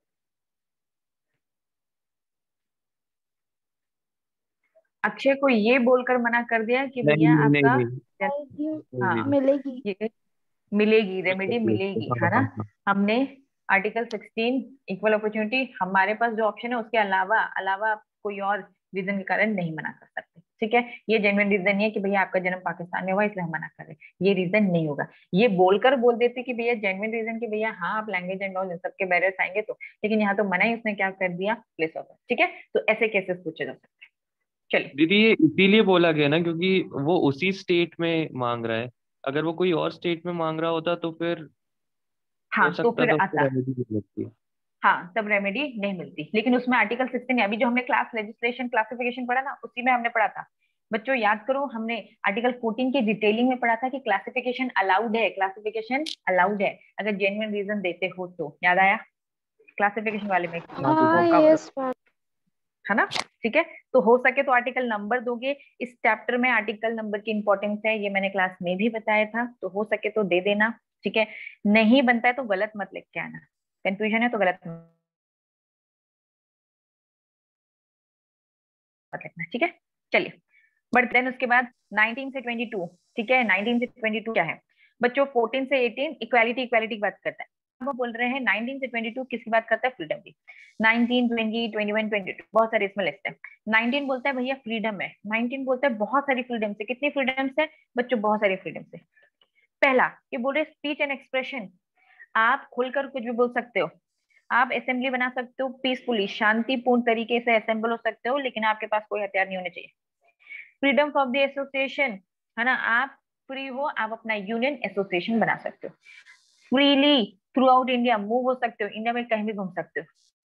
[SPEAKER 1] अक्षय को ये बोलकर मना कर दिया कि
[SPEAKER 3] नहीं
[SPEAKER 1] भैया
[SPEAKER 3] नहीं नहीं
[SPEAKER 1] आपका,
[SPEAKER 3] नहीं
[SPEAKER 2] आएगी,
[SPEAKER 3] नहीं
[SPEAKER 1] हाँ
[SPEAKER 3] नहीं
[SPEAKER 2] मिलेगी।
[SPEAKER 1] ये मिलेगी,
[SPEAKER 3] अच्छा,
[SPEAKER 1] रेमेडी
[SPEAKER 3] ठीक है,
[SPEAKER 1] मिलेगी,
[SPEAKER 3] हाँ
[SPEAKER 1] है ना।
[SPEAKER 3] हाँ हाँ।
[SPEAKER 1] हमने आर्टिकल सिक्सटीन इक्वल अपॉर्चुनिटी, हमारे पास जो ऑप्शन है उसके अलावा अलावा आप कोई और रीजन के कारण नहीं मना कर सकते, ठीक है। ये जेन्युइन रीजन नहीं है कि भैया आपका जन्म पाकिस्तान में हुआ इसलिए हम मना कर रहे हैं, ये रीजन नहीं होगा। ये बोलकर बोल देते कि भैया जेन्युइन रीजन कि भैया हाँ आप लैंग्वेज एंड ऑल इन सबके बैरियर्स आएंगे तो, लेकिन यहाँ तो मना ही उसने क्या कर दिया, प्लेस ऑफ बर्थ, ठीक है। तो ऐसे केसेस पूछे जा सकते हैं। चलिए,
[SPEAKER 3] दीदी ये इसीलिए बोला गया ना क्योंकि वो उसी स्टेट में मांग रहा है। अगर वो कोई और स्टेट में मांग रहा होता तो फिर
[SPEAKER 1] हाँ
[SPEAKER 3] हो
[SPEAKER 1] तो
[SPEAKER 3] सकता
[SPEAKER 1] फिर
[SPEAKER 3] था उसको
[SPEAKER 1] आता,
[SPEAKER 3] रेमेडी मिल सकती।
[SPEAKER 1] हाँ तब रेमेडी नहीं मिलती, लेकिन उसमें आर्टिकल सिक्सटीन अभी जो हमने क्लास लेजिस्लेशन क्लासिफिकेशन पढ़ा ना उसी में हमने पढ़ा था बच्चों, याद करो हमने आर्टिकल फोर्टीन की डिटेलिंग में पढ़ा था कि क्लासिफिकेशन अलाउड है, क्लासिफिकेशन अलाउड है अगर जेन्युइन रीजन देते हो तो, याद आया क्लासिफिकेशन वाले में
[SPEAKER 2] हाँ
[SPEAKER 1] वो कवर,
[SPEAKER 2] यस मैम।
[SPEAKER 1] है ना, ठीक है। तो हो सके तो आर्टिकल नंबर दोगे, इस चैप्टर में आर्टिकल नंबर की इंपॉर्टेंस है, ये मैंने क्लास में भी बताया था, तो हो सके तो दे देना, ठीक है। नहीं बनता है तो गलत मत लिख के आना, कंफ्यूजन है तो गलत मत लिखना, ठीक है। चलिए बढ़ते हैं उसके बाद नाइनटीन से ट्वेंटी टू, ठीक है। नाइनटीन से ट्वेंटी टू क्या है बच्चों, फोर्टीन से एटीन इक्वालिटी इक्वालिटी की बात करता है। अब हम बोल रहे हैं नाइनटीन से ट्वेंटी टू किसकी बात करता है, फ्रीडम की। Nineteen, twenty, twenty one, twenty two बहुत सारे इसमें लिस्ट है। नाइनटीन बोलता है भैया फ्रीडम है, नाइनटीन बोलता है बहुत सारी फ्रीडम से, कितनी फ्रीडम से बच्चों, बहुत सारी फ्रीडम से। पहला ये बोल रहे स्पीच एंड एक्सप्रेशन, आप खुलकर कुछ भी बोल सकते हो, आप असेंबली बना सकते हो पीसफुली, शांतिपूर्ण तरीके से असेंबल हो सकते हो, लेकिन आपके पास कोई हथियार नहीं होने चाहिए। फ्रीडम ऑफ द एसोसिएशन, है ना, आप फ्री हो, आप अपना यूनियन एसोसिएशन बना सकते हो, freely throughout India move हो सकते हो, इंडिया में कहीं भी घूम सकते हो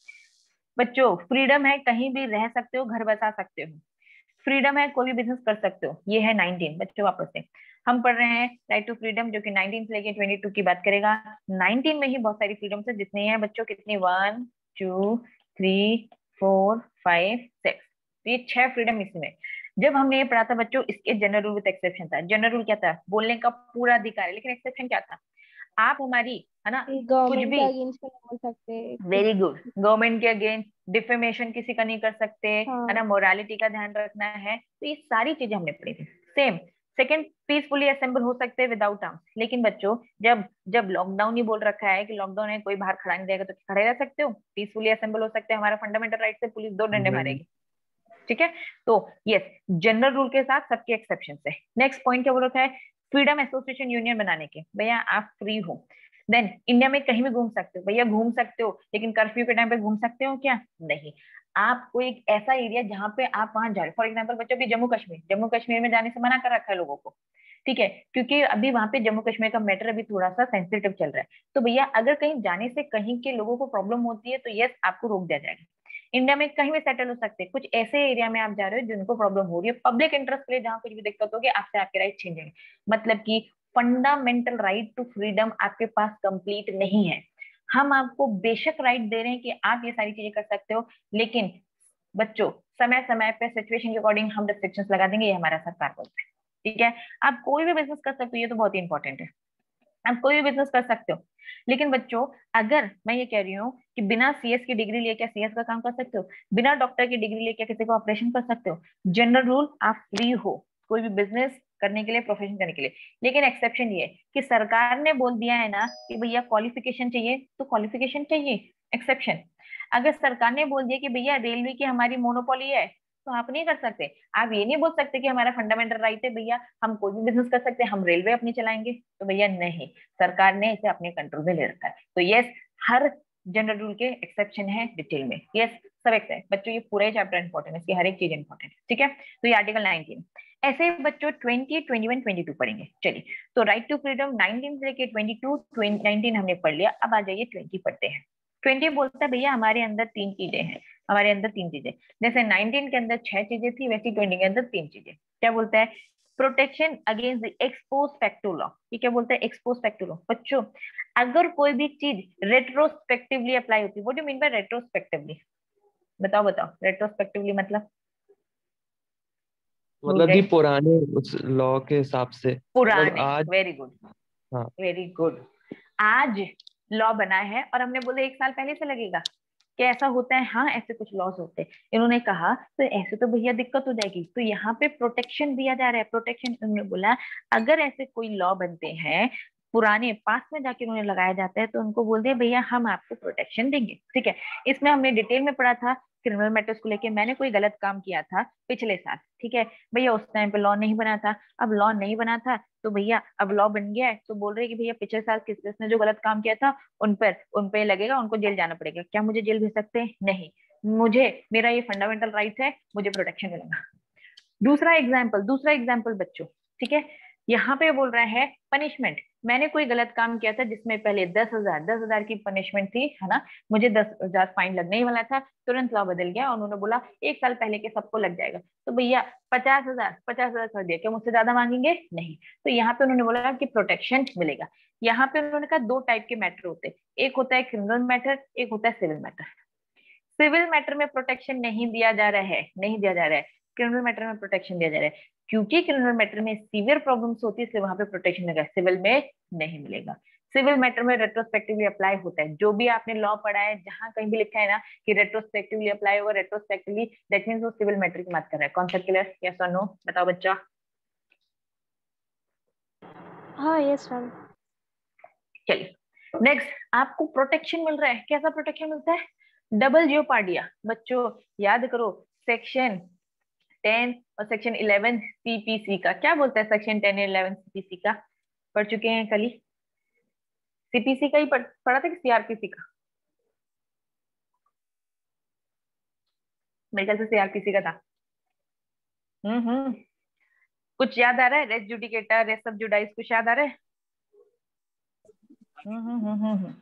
[SPEAKER 1] बच्चों। फ्रीडम है कहीं भी रह सकते हो, घर बसा सकते हो, फ्रीडम है कोई भी बिजनेस कर सकते हो, ये है नाइनटीन बच्चों। वापस से हम पढ़ रहे हैं राइट टू फ्रीडम जो कि नाइनटीन से लेके ट्वेंटी टू की बात करेगा। नाइनटीन में ही बहुत सारी फ्रीडम है, जितनी है बच्चों, कितनी, one two three four five six, ये छह फ्रीडम इसमें। जब हमने ये पढ़ा था बच्चों, इसके जनरल रूल विद एक्सेप्शन था। जनरल रूल क्या था, बोलने का पूरा अधिकार है, लेकिन एक्सेप्शन क्या था, आप हमारी, है ना, कुछ
[SPEAKER 2] गवर्नमेंट
[SPEAKER 1] भी,
[SPEAKER 2] के अगेंस्ट में नहीं बोल सकते कुछ।
[SPEAKER 1] वेरी गुड, गवर्नमेंट के अगेंस्ट डिफेमेशन किसी का नहीं कर सकते, है ना,
[SPEAKER 2] हाँ
[SPEAKER 1] मोरालिटी का ध्यान रखना है, तो ये सारी चीजें हमने पढ़ी थी। सेम सेकंड, पीसफुली असेंबल हो सकते हैं विदाउट आर्म्स, लेकिन बच्चों जब जब लॉकडाउन ही बोल रखा है कि लॉकडाउन है कोई बाहर खड़ा नहीं जाएगा तो खड़े रह सकते हो, पीसफुली असेंबल हो सकते हैं, हमारा फंडामेंटल राइट से पुलिस दो डंडे
[SPEAKER 3] नहीं
[SPEAKER 1] मारेगी, ठीक है। तो यस, जनरल रूल के साथ सबके एक्सेप्शन है। नेक्स्ट पॉइंट क्या बोल रखा है, फ्रीडम एसोसिएशन यूनियन बनाने के, भैया आप फ्री हो, देन इंडिया में कहीं भी घूम सकते हो, भैया घूम सकते हो, लेकिन कर्फ्यू के टाइम पे घूम सकते हो क्या, नहीं। आपको एक ऐसा एरिया जहां पे आप वहां जा रहे, फॉर एग्जाम्पल बच्चों भी जम्मू कश्मीर, जम्मू कश्मीर में जाने से मना कर रखा है लोगों को, ठीक है, क्योंकि अभी वहां पे जम्मू कश्मीर का मैटर अभी थोड़ा सा सेंसिटिव चल रहा है, तो भैया अगर कहीं जाने से कहीं के लोगों को प्रॉब्लम होती है तो यस आपको रोक दिया जाएगा। इंडिया में कहीं भी सेटल हो सकते हैं, कुछ ऐसे एरिया में आप जा रहे हो जिनको प्रॉब्लम हो रही है, पब्लिक इंटरेस्ट के लिए जहां कुछ भी दिक्कत होगी आपसे आपके राइट छीनेंगे, मतलब कि फंडामेंटल राइट टू फ्रीडम आपके पास कंप्लीट नहीं है। हम आपको बेशक राइट दे रहे हैं कि आप ये सारी चीजें कर सकते हो, लेकिन बच्चों समय समय पे सिचुएशन के अकॉर्डिंग हम रिस्ट्रिक्शंस लगा देंगे, ये हमारा सरकार बोलता है, ठीक है। आप कोई भी बिजनेस कर सकते हो, ये तो बहुत ही इंपॉर्टेंट है, आप कोई भी बिजनेस कर सकते हो, लेकिन बच्चों अगर मैं ये कह रही हूँ कि बिना सीएस की डिग्री लेके सीएस का काम कर सकते हो, बिना डॉक्टर की डिग्री लेके किसी का ऑपरेशन कर सकते हो, जनरल रूल आप फ्री हो कोई भी बिजनेस करने के लिए, प्रोफेशन करने के लिए, लेकिन एक्सेप्शन ये है कि सरकार ने बोल दिया है ना कि भैया क्वालिफिकेशन चाहिए तो क्वालिफिकेशन चाहिए, एक्सेप्शन। अगर सरकार ने बोल दिया कि भैया रेलवे की हमारी मोनोपोली है तो आप नहीं कर सकते, आप ये नहीं बोल सकते कि हमारा फंडामेंटल राइट है भैया हम कोई भी बिजनेस कर सकते हैं, हम रेलवे अपनी चलाएंगे, तो भैया नहीं, सरकार ने इसे अपने कंट्रोल में ले रखा है। तो यस, हर जनरल रूल के एक्सेप्शन है डिटेल में, यस सब एक्सेप्ट बच्चों, ये पूरा ही चैप्टर इंपॉर्टेंट है, इसकी हर एक चीज इंपॉर्टेंट है, ठीक है। तो ये आर्टिकल नाइनटीन, ऐसे बच्चों twenty, twenty one, twenty two पढ़ेंगे। चलिए, तो राइट टू फ्रीडम नाइनटीन से लेके ट्वेंटी टू, नाइनटीन हमने पढ़ लिया, अब आ जाइए ट्वेंटी पढ़ते हैं। ट्वेंटी बोलता है भैया हमारे अंदर तीन चीजें हैं, हमारे अंदर तीन चीजें, जैसे नाइनटीन के अंदर छह चीजें थी वैसे ट्वेंटी के अंदर तीन चीजें। क्या बोलता है? Protection against the ex post facto law. ये क्या बोलता है? Ex post facto law. बच्चों अगर कोई भी चीज रेट्रोस्पेक्टिवली अप्लाई होती है, what do you mean by retrospectively? बताओ बताओ, रेट्रोस्पेक्टिवली मतलब? भूल
[SPEAKER 3] मतलब
[SPEAKER 1] गए?
[SPEAKER 3] कि पुराने उस लॉ के हिसाब से, मतलब
[SPEAKER 1] पुराने।
[SPEAKER 3] आज।
[SPEAKER 1] वेरी गुड,
[SPEAKER 3] हाँ।
[SPEAKER 1] Very good. आज लॉ बना है और हमने बोले एक साल पहले से लगेगा, क्या ऐसा होता है? हाँ ऐसे कुछ लॉस होते हैं। इन्होंने कहा तो ऐसे तो भैया दिक्कत हो जाएगी, तो यहाँ पे प्रोटेक्शन दिया जा रहा है। प्रोटेक्शन इन्होंने बोला अगर ऐसे कोई लॉ बनते हैं पुराने पास में जाके उन्होंने लगाया जाता है तो उनको बोल दिया भैया हम आपको प्रोटेक्शन देंगे। ठीक है, इसमें हमने डिटेल में पढ़ा था क्रिमिनल मैटर्स को लेके। मैंने कोई गलत काम किया था पिछले साल, ठीक है भैया, उस टाइम पे लॉ नहीं बना था। अब लॉ नहीं बना था तो भैया अब लॉ बन गया है, तो बोल रहे कि भैया पिछले साल किस किसने जो गलत काम किया था उन पर उन पे लगेगा, उनको जेल जाना पड़ेगा। क्या मुझे जेल भेज सकते हैं? नहीं, मुझे मेरा ये फंडामेंटल राइट है, मुझे प्रोटेक्शन मिलेगा। दूसरा एग्जाम्पल, दूसरा एग्जाम्पल बच्चों, ठीक है, यहाँ पे बोल रहा है पनिशमेंट। मैंने कोई गलत काम किया था जिसमें पहले दस हजार दस हजार की पनिशमेंट थी, है ना, मुझे दस हजार फाइन लगने ही वाला था, तुरंत लॉ बदल गया और उन्होंने बोला एक साल पहले के सबको लग जाएगा, तो भैया पचास हजार पचास हजार कर दिया, क्या मुझसे ज्यादा मांगेंगे? नहीं। तो यहाँ पे उन्होंने बोला कि प्रोटेक्शन मिलेगा। यहाँ पे उन्होंने कहा दो टाइप के मैटर होते हैं, एक होता है क्रिमिनल मैटर, एक होता है सिविल मैटर। सिविल मैटर में प्रोटेक्शन नहीं दिया जा रहा है, नहीं दिया जा रहा है, क्रिमिनल मैटर में प्रोटेक्शन दिया जा रहा है, क्योंकि क्रिमिनल मैटर में सीवियर प्रॉब्लम्स होती है इसलिए वहां पे प्रोटेक्शन मिलेगा, सिविल में नहीं मिलेगा। सिविल मैटर में रेट्रोस्पेक्टिवली अप्लाई होता है। जो भी आपने लॉ पढ़ा है जहां कहीं भी लिखा है ना कि रेट्रोस्पेक्टिवली अप्लाई होगा, रेट्रोस्पेक्टिवली, दैट मींस वो सिविल मैटर की बात कर रहा है। Concept clear? यस और नो? बताओ बच्चा।
[SPEAKER 2] हाँ यस मैम।
[SPEAKER 1] चलिए नेक्स्ट, आपको प्रोटेक्शन मिल रहा है, कैसा प्रोटेक्शन मिलता है? Double jeopardy. बच्चों याद करो सेक्शन टेन और सेक्शन इलेवन सीपीसी का। क्या बोलता है सेक्शन टेन और इलेवन सीपीसी का? पढ़ चुके हैं कल ही। सीपीसी का ही पढ़, पढ़ा था कि सीआरपीसी का? मेरे ख्याल से सीआरपीसी का था। हम्म हम्म कुछ याद आ रहा है? रेस जुडिकेटा, रेस सब जुडाइस, कुछ याद आ रहा है? हम्म हम्म हम्म हम्म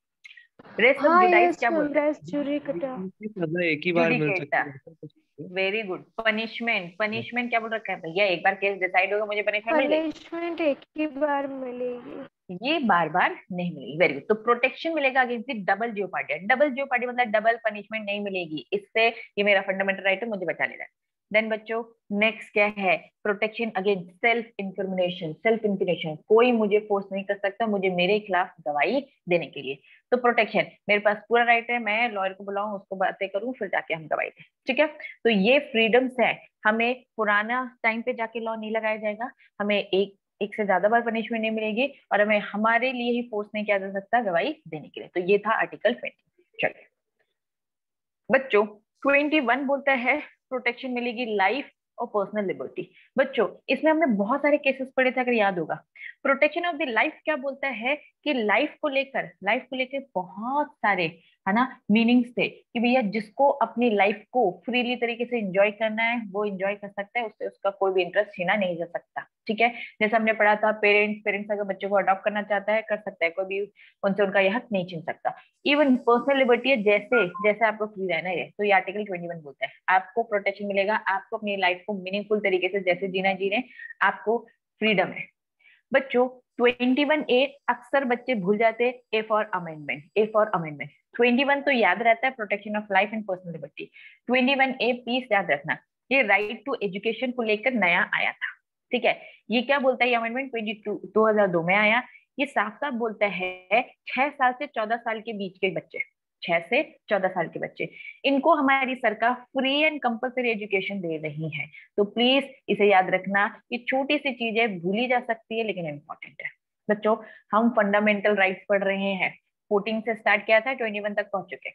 [SPEAKER 1] रेस सब
[SPEAKER 2] हाँ
[SPEAKER 1] जुडाइस
[SPEAKER 2] यस
[SPEAKER 1] क्या
[SPEAKER 2] मैम,
[SPEAKER 1] बोलता है?
[SPEAKER 2] रेस जूरी कटा।
[SPEAKER 3] सजा एक ही बार मिल
[SPEAKER 1] जुडिकेटा,
[SPEAKER 3] सकती है, ऐसा कुछ नहीं
[SPEAKER 1] वेरी गुड। पनिशमेंट,
[SPEAKER 3] है।
[SPEAKER 1] पनिशमेंट क्या बोल रखा है भैया? एक बार केस डिसाइड होगा मुझे पनिशमेंट मिल गई,
[SPEAKER 2] पनिशमेंट एक ही बार मिलेगी।
[SPEAKER 1] ये बार बार नहीं मिलेगी। Very good. तो प्रोटेक्शन मिलेगा against the double jeopardy. Double jeopardy मतलब डबल पनिशमेंट नहीं मिलेगी, इससे ये मेरा फंडामेंटल राइट है, मुझे बचा लेना है। देन बच्चों नेक्स्ट क्या है? Protection against self incrimination. Self incrimination, कोई मुझे फोर्स नहीं कर सकता मुझे मेरे खिलाफ गवाही देने के लिए। तो प्रोटेक्शन मेरे पास पूरा राइट है, मैं लॉयर को बुलाऊं, उसको बातें करूं, फिर जाके हम गवाही दें। ठीक है, तो ये फ्रीडम्स है। हमें पुराना टाइम पे जाके लॉ नहीं लगाया जाएगा, हमें एक एक से ज्यादा बार पनिशमेंट नहीं मिलेगी, और हमें हमारे लिए ही फोर्स नहीं किया जा सकता गवाही देने के लिए। तो ये था आर्टिकल ट्वेंटी। चलिए बच्चों, ट्वेंटी वन बोलता है प्रोटेक्शन मिलेगी लाइफ और पर्सनल लिबर्टी। बच्चों इसमें हमने बहुत सारे केसेस पढ़े थे, अगर याद होगा। प्रोटेक्शन ऑफ द लाइफ क्या बोलता है कि लाइफ को लेकर, लाइफ को लेकर बहुत सारे, है ना, मीनिंग्स थे कि भैया जिसको अपनी लाइफ को फ्रीली तरीके से एंजॉय करना है वो एंजॉय कर सकता है, उससे उसका कोई भी इंटरेस्ट छीना नहीं जा सकता। ठीक है, जैसे हमने पढ़ा था पेरेंट्स पेरेंट्स अगर बच्चों को अडॉप्ट करना चाहता है कर सकता है, कोई भी उनसे उनका यह हक नहीं छीन सकता। इवन पर्सनल लिबर्टी है, जैसे जैसे आपको फ्री रहना है, तो ये आर्टिकल ट्वेंटी वन बोलता है आपको प्रोटेक्शन मिलेगा, आपको अपनी लाइफ को मीनिंगफुल तरीके से जैसे जीना जी रहे, आपको फ्रीडम है। बच्चों ट्वेंटी वन ए अक्सर बच्चे भूल जाते हैं, A for amendment, A for amendment. Twenty one तो याद रहता है protection of life and personal liberty. Twenty one A please याद रखना, ये राइट टू एजुकेशन को लेकर नया आया था। ठीक है, ये क्या बोलता है? ये अमेंडमेंट ट्वेंटी टू दो हजार दो में आया। ये साफ साफ बोलता है छह साल से चौदह साल के बीच के बच्चे, छह से चौदह साल के बच्चे, इनको हमारी सरकार फ्री एंड कंपलसरी एजुकेशन दे रही है। तो प्लीज इसे याद रखना, ये छोटी सी चीजें भूली जा सकती है लेकिन इंपॉर्टेंट है। बच्चों हम फंडामेंटल राइट्स पढ़ रहे हैं, फोर्टीन से स्टार्ट किया था, ट्वेंटी वन तक पहुंच चुके।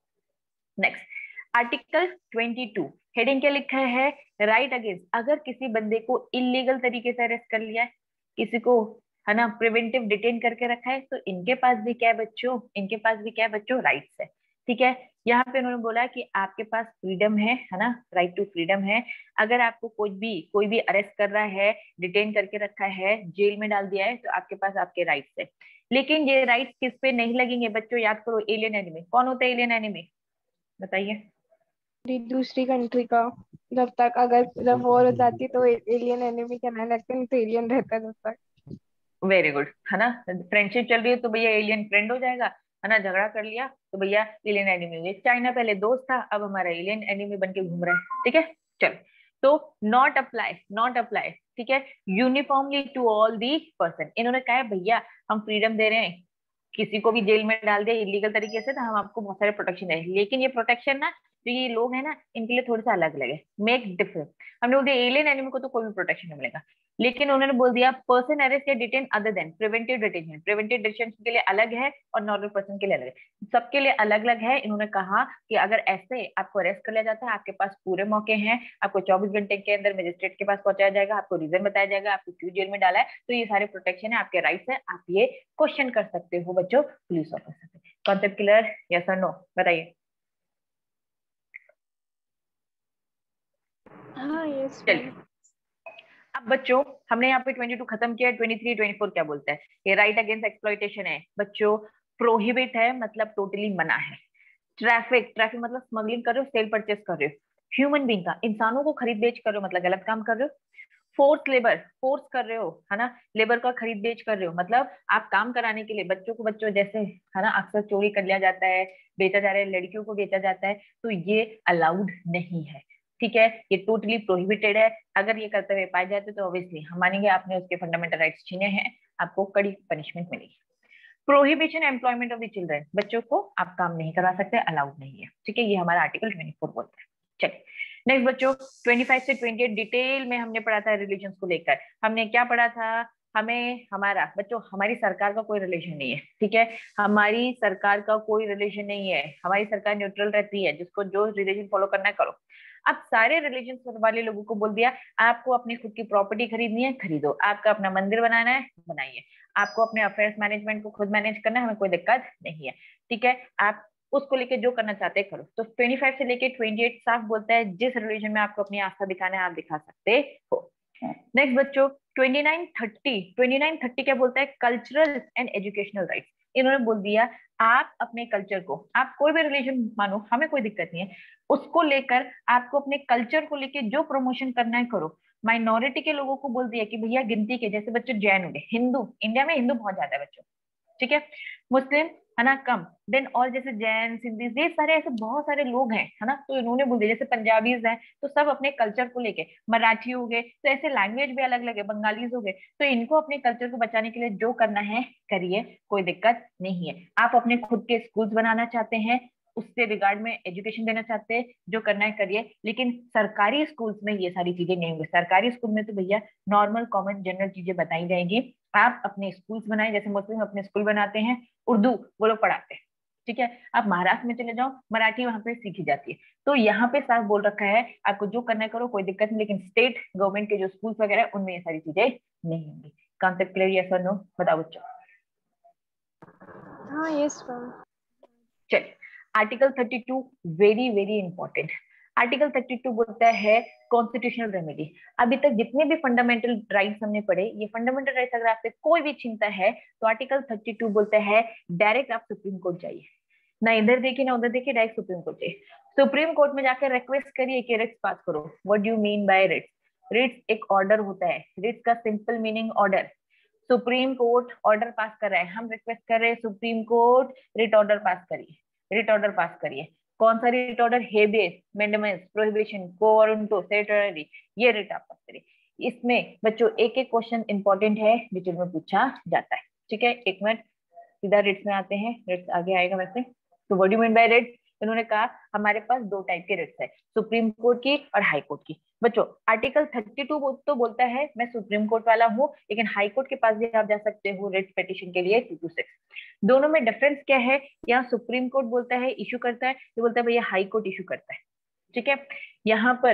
[SPEAKER 1] Next article twenty two, heading क्या लिखा है? राइट अगेंस्ट, अगर किसी बंदे को इलीगल तरीके से अरेस्ट कर लिया है, किसी को, है ना, प्रिवेंटिव डिटेन करके रखा है, तो इनके पास भी क्या है बच्चों? इनके पास भी क्या है बच्चों? राइट्स है। ठीक है, यहाँ पे उन्होंने बोला कि आपके पास फ्रीडम है है ना, राइट टू फ्रीडम है। अगर आपको कोई भी कोई भी अरेस्ट कर रहा है, डिटेन करके रखा है, जेल में डाल दिया है, तो आपके पास आपके राइट्स है। लेकिन ये राइट्स किस पे नहीं लगेंगे बच्चों, याद करो, एलियन एनिमी। कौन होता है एलियन एनिमी, बताइए।
[SPEAKER 2] दूसरी कंट्री का, जब तक अगर जब वॉर हो जाती तो एलियन एनिमी कहने लगते हैं, तो एलियन रहता है जब तक।
[SPEAKER 1] वेरी गुड, है ना। फ्रेंडशिप चल रही है तो भैया एलियन फ्रेंड हो जाएगा, है ना। झगड़ा कर लिया तो भैया एलियन एनिमी हो गया। चाइना पहले दोस्त था, अब हमारा एलियन एनिमी बन के घूम रहा है, ठीक है। चल, तो नॉट अप्लाई, नॉट अप्लाई, ठीक है, uniformly to all the person. इन्होंने कहा है भैया हम फ्रीडम दे रहे हैं, किसी को भी जेल में डाल दिया इलीगल तरीके से तो हम आपको बहुत सारे प्रोटेक्शन दें, लेकिन ये प्रोटेक्शन ना जो ये लोग हैं ना इनके लिए थोड़ा सा अलग अलग है, मेक डिफरेंस। हमने बोल दिया एलियन एनिमी को तो कोई भी प्रोटेक्शन नहीं मिलेगा, लेकिन उन्होंने बोल दिया पर्सन अरेस्ट या detain other than preventive detention. Preventive detention के लिए अलग है और नॉर्मल पर्सन के लिए अलग है, सबके लिए अलग अलग है। इन्होंने कहा कि अगर ऐसे आपको अरेस्ट कर लिया जाता है, आपके पास पूरे मौके हैं, आपको चौबीस घंटे के अंदर मजिस्ट्रेट के पास पहुंचाया जाएगा, आपको रीजन बताया जाएगा आपको क्यों जेल में डाला है, तो ये सारे प्रोटेक्शन है, आपके राइट्स है, आप ये क्वेश्चन कर सकते हो बच्चों पुलिस ऑफिसर से। कॉन्सेप्ट क्लियर, यस और नो, बताइए।
[SPEAKER 2] हाँ यस
[SPEAKER 1] चलिए अब बच्चों हमने यहाँ पे बाईस खत्म किया, तेईस, चौबीस क्या बोलता है, ये राइट अगेंस्ट एक्सप्लॉइटेशन है बच्चों, प्रोहिबिट है मतलब टोटली मना है। ट्रैफिक, ट्रैफिक मतलब स्मगलिंग कर रहे हो, सेल परचेस कर रहे हो, ह्यूमन बींग का, इंसानों को खरीद बेच कर रहे हो मतलब गलत काम कर रहे हो। फोर्स लेबर, फोर्स कर रहे हो, है ना, लेबर का खरीद बेच कर रहे हो, मतलब आप काम कराने के लिए बच्चों को, बच्चों जैसे है ना अक्सर चोरी कर लिया जाता है, बेचा जा रहा है, लड़कियों को बेचा जाता है, तो ये अलाउड नहीं है, ठीक है, ये टोटली प्रोहिबिटेड है। अगर ये करते हुए पाए जाते तो ऑब्वियसली हम मानेंगे आपने उसके फंडामेंटल राइट्स छीने हैं, आपको कड़ी पनिशमेंट मिलेगी। Prohibition employment of the children, बच्चों को आप काम नहीं करवा सकते, अलाउड नहीं है, ठीक है, ये हमारा आर्टिकल चौबीस बोलता है। चलिए नेक्स्ट बच्चों पच्चीस से अट्ठाईस डिटेल में हमने पढ़ा था रिलीजन को लेकर। हमने क्या पढ़ा था, हमें हमारा बच्चों हमारी सरकार का कोई रिलेशन नहीं है, ठीक है, हमारी सरकार का कोई रिलेशन नहीं है, हमारी सरकार न्यूट्रल रहती है, जिसको जो रिलीजन फॉलो करना है करो। अब सारे रिलीजन वाले लोगों को बोल दिया आपको अपनी खुद की प्रॉपर्टी खरीदनी है खरीदो, आपका अपना मंदिर बनाना है बनाइए, आपको अपने अफेयर्स मैनेजमेंट को खुद मैनेज करना है, हमें कोई दिक्कत नहीं है, ठीक है, आप उसको लेके जो करना चाहते हैं करो। तो पच्चीस से लेके अट्ठाईस साफ बोलता है जिस रिलीजन में आपको अपनी आस्था दिखाना है आप दिखा सकते हो। नेक्स्ट बच्चों उनतीस तीस, उनतीस तीस क्या बोलता है, कल्चरल एंड एजुकेशनल राइट्स। इन्होंने बोल दिया आप अपने कल्चर को, आप कोई भी रिलीजन मानो हमें कोई दिक्कत नहीं है, उसको लेकर आपको अपने कल्चर को लेके जो प्रमोशन करना है करो। माइनॉरिटी के लोगों को बोल दिया कि भैया गिनती के, जैसे बच्चों जैन हो गए, हिंदू, इंडिया में हिंदू बहुत ज्यादा है बच्चों, ठीक है, मुस्लिम है ना कम, देन और जैसे जैन, सिंधी, ये सारे ऐसे बहुत सारे लोग हैं, है ना, तो इन्होंने बोल दिया जैसे पंजाबीज हैं तो सब अपने कल्चर को लेके, मराठी हो गए तो ऐसे लैंग्वेज भी अलग अलग है, बंगालीज हो गए, तो इनको अपने कल्चर को बचाने के लिए जो करना है करिए, कोई दिक्कत नहीं है। आप अपने खुद के स्कूल्स बनाना चाहते हैं, उससे रिगार्ड में एजुकेशन देना चाहते हैं, जो करना है करिए, लेकिन सरकारी स्कूल्स में ये सारी चीजें नहीं होंगी। सरकारी स्कूल में तो भैया नॉर्मल कॉमन जनरल चीजें बताई जाएंगी, आप अपने स्कूल्स बनाए, जैसे मुस्लिम अपने स्कूल बनाते हैं, उर्दू वो लोग पढ़ाते हैं, ठीक है, आप महाराष्ट्र में चले जाओ मराठी वहां पे सीखी जाती है। तो यहाँ पे साफ बोल रखा है आपको जो करना है करो, कोई दिक्कत नहीं, लेकिन स्टेट गवर्नमेंट के जो स्कूल वगैरह उनमें ये सारी चीजें नहीं होंगी। कॉन्सेप्ट क्लियर, यस और नो, बताओ बच्चों।
[SPEAKER 2] हाँ यस मैम।
[SPEAKER 1] चलिए article thirty two very very important. Article thirty two बोलता है कॉन्स्टिट्यूशनल रेमेडी। अभी तक जितने भी फंडामेंटल राइट्स हमने पढ़े, ये फंडामेंटल राइट्स अगर आपसे कोई भी छीनता है तो आर्टिकल थर्टी टू बोलता है डायरेक्ट आप सुप्रीम कोर्ट जाइए, ना इधर देखिए ना उधर देखिए, डायरेक्ट सुप्रीम कोर्ट जाइए। सुप्रीम कोर्ट में जाकर रिक्वेस्ट करिए कि रिट्स पास करो। What do you mean by writs? Writs एक ऑर्डर होता है, रिट्स का simple meaning order. Supreme court order pass कर रहा है, हम रिक्वेस्ट कर रहे हैं supreme court writ order pass करिए, रिट ऑर्डर पास करिए। कौन सा writ order? Habeas, mandamus, prohibition, quo warranto, certiorari, ये रिट आप पास करिए। इसमें बच्चों एक एक क्वेश्चन इंपॉर्टेंट है डिटेल में पूछा जाता है, ठीक है। एक मिनट सीधा रिट्स में आते हैं, रिट्स आगे आएगा वैसे। तो what do you mean by writs? इन्होंने कहा हमारे पास दो टाइप के रिट्स है, सुप्रीम कोर्ट की और हाई कोर्ट की। बच्चों आर्टिकल थर्टी टू तो बोलता है मैं सुप्रीम कोर्ट वाला हूँ, लेकिन हाई कोर्ट के पास भी आप जा सकते हो रिट पिटीशन के लिए टू टू सिक्स। दोनों में डिफरेंस क्या है? यहाँ सुप्रीम कोर्ट बोलता है इशू करता है, ये बोलता है भैया हाई कोर्ट इशू करता है, ठीक है। यहाँ पर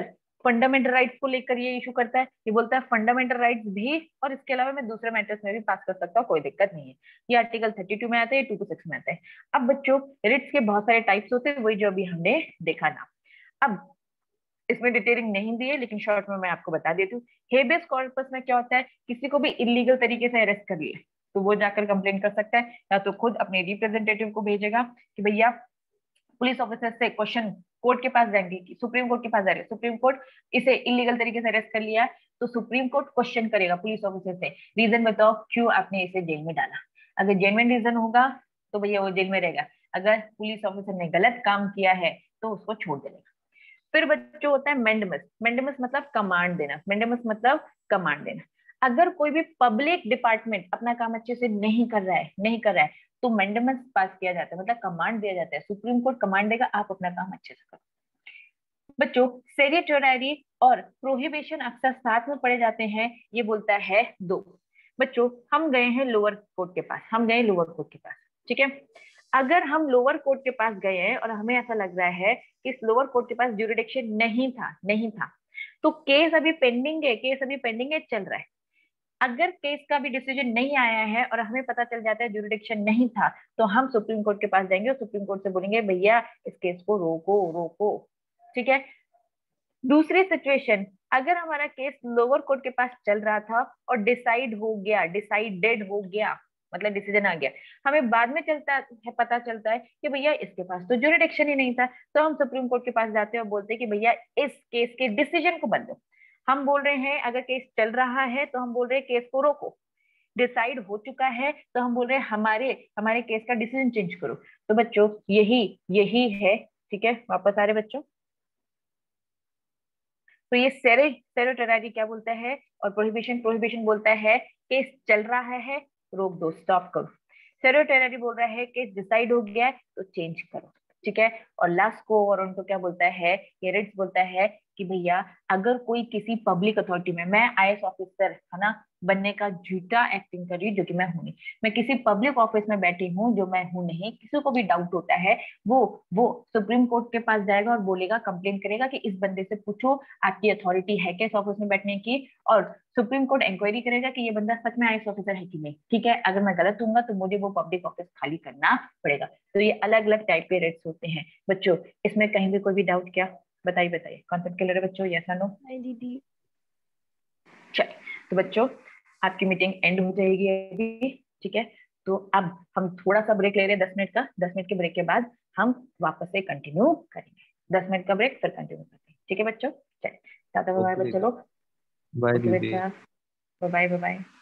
[SPEAKER 1] फंडामेंटल राइट्स को लेकर ये इशू करता है, ये बोलता है फंडामेंटल राइट्स भी और इसके अलावा मैं दूसरे मैटर्स में भी पास कर सकता हूँ, कोई दिक्कत नहीं है। ये आर्टिकल थर्टी टू में आता है, टू टू सिक्स में आता है। अब बच्चों रिट्स के बहुत सारे टाइप्स होते हैं, वही जो अभी हमने देखा ना। अब इसमें डिटेलिंग नहीं दी है, लेकिन शॉर्ट में मैं आपको बता देती हूँ। हेबियस कॉर्पस में क्या होता है, किसी को भी इलीगल तरीके से अरेस्ट कर लिया तो वो जाकर कंप्लेन कर सकता है, या तो खुद अपने रिप्रेजेंटेटिव को भेजेगा कि भैया पुलिस ऑफिसर से क्वेश्चन कोर्ट के पास जाएंगे कि सुप्रीम कोर्ट के पास जा रहे हैं, सुप्रीम कोर्ट इसे इलीगल तरीके से अरेस्ट कर लिया तो सुप्रीम कोर्ट क्वेश्चन करेगा पुलिस ऑफिसर से, रीजन बताओ क्यों आपने इसे जेल में डाला। अगर जेन्युइन रीजन होगा तो भैया वो जेल में रहेगा, अगर पुलिस ऑफिसर ने गलत काम किया है तो उसको छोड़ देगा। फिर बच्चों होता है मेंडमस। मेंडमस मतलब कमांड देना, मेंडमस मतलब कमांड देना। अगर कोई भी पब्लिक डिपार्टमेंट अपना काम अच्छे से नहीं कर रहा है नहीं कर रहा है तो मेंडमस पास किया जाता है, मतलब कमांड दिया जाता है, सुप्रीम कोर्ट कमांड देगा आप अपना काम अच्छे से करो। बच्चों सेरिटोरी और प्रोहिबिशन अक्सर साथ में पढ़े जाते हैं, ये बोलता है दो। बच्चों हम गए हैं लोअर कोर्ट के पास, हम गए लोअर कोर्ट के पास, ठीक है। अगर हम लोअर कोर्ट के पास गए हैं और हमें ऐसा लग रहा है कि इस लोअर कोर्ट के पास ज्यूरिडिक्शन नहीं था नहीं था तो केस अभी पेंडिंग है, केस अभी पेंडिंग है, चल रहा है। अगर केस का भी डिसीजन नहीं आया है और हमें पता चल जाता है ज्यूरिडिक्शन नहीं था तो हम सुप्रीम कोर्ट के पास जाएंगे और सुप्रीम कोर्ट से बोलेंगे भैया इस केस को रोको रोको, ठीक है। दूसरी सिचुएशन, अगर हमारा केस लोअर कोर्ट के पास चल रहा था और डिसाइड हो गया, डिसाइडेड हो गया मतलब डिसीजन आ गया, हमें बाद में चलता है पता चलता है कि भैया इसके पास तो ज्यूरिडिक्शन ही नहीं था, तो हम सुप्रीम कोर्ट के पास जाते हैं और बोलते हैं कि भैया इस केस के डिसीजन को बदलो। हम बोल रहे हैं अगर केस चल रहा है तो हम बोल रहे हैं केस को रोको, डिसाइड हो चुका है तो हम बोल रहे हैं हमारे हमारे केस का डिसीजन चेंज करो। तो बच्चों यही यही है, ठीक है। वापस आ रहे बच्चों, तो ये सेरे सेरोटेरारी क्या बोलता है और प्रोहिबिशन प्रोहिबिशन बोलता है केस चल रहा है रोक दो, स्टॉप करो। सेरोटेरारी बोल रहा है केस डिसाइड हो गया है तो चेंज करो, ठीक है। और लास्ट को और उनको क्या बोलता है, ये रिट्स बोलता है कि भैया अगर कोई किसी पब्लिक अथॉरिटी में, मैं आई ए एस ऑफिसर है ना बनने का झूठा एक्टिंग कर रही हूँ जो कि मैं हूं नहीं, मैं किसी पब्लिक ऑफिस में बैठी हूँ जो मैं हूं नहीं, किसी को भी डाउट होता है वो वो सुप्रीम कोर्ट के पास जाएगा और बोलेगा, कंप्लेन करेगा कि इस बंदे से पूछो आपकी अथॉरिटी है क्या इस ऑफिस में बैठने की, और सुप्रीम कोर्ट इंक्वायरी करेगा कि ये बंदा सच में आई ए एस ऑफिसर है कि नहीं, ठीक है। अगर मैं गलत हूँ तो मुझे वो पब्लिक ऑफिस खाली करना पड़ेगा। तो ये अलग अलग टाइप के रेट्स होते हैं बच्चों। इसमें कहीं भी कोई भी डाउट क्या, बताइए बताइए, कॉन्सेप्ट क्लियर है बच्चों, यस नो?
[SPEAKER 2] नहीं दीदी।
[SPEAKER 1] चलिए तो बच्चों आपकी मीटिंग एंड हो जाएगी अभी, ठीक है। तो अब हम थोड़ा सा ब्रेक ले रहे हैं दस मिनट का, दस मिनट के ब्रेक के बाद हम वापस से कंटिन्यू करेंगे। दस मिनट का ब्रेक फिर कंटिन्यू करते हैं, ठीक है बच्चों। चलिए टाटा बाय बाय
[SPEAKER 3] ओके
[SPEAKER 1] बच्चों लोग।
[SPEAKER 3] बाय
[SPEAKER 1] ओके
[SPEAKER 3] दीदी।
[SPEAKER 1] बेटा, बाय बाय बाय।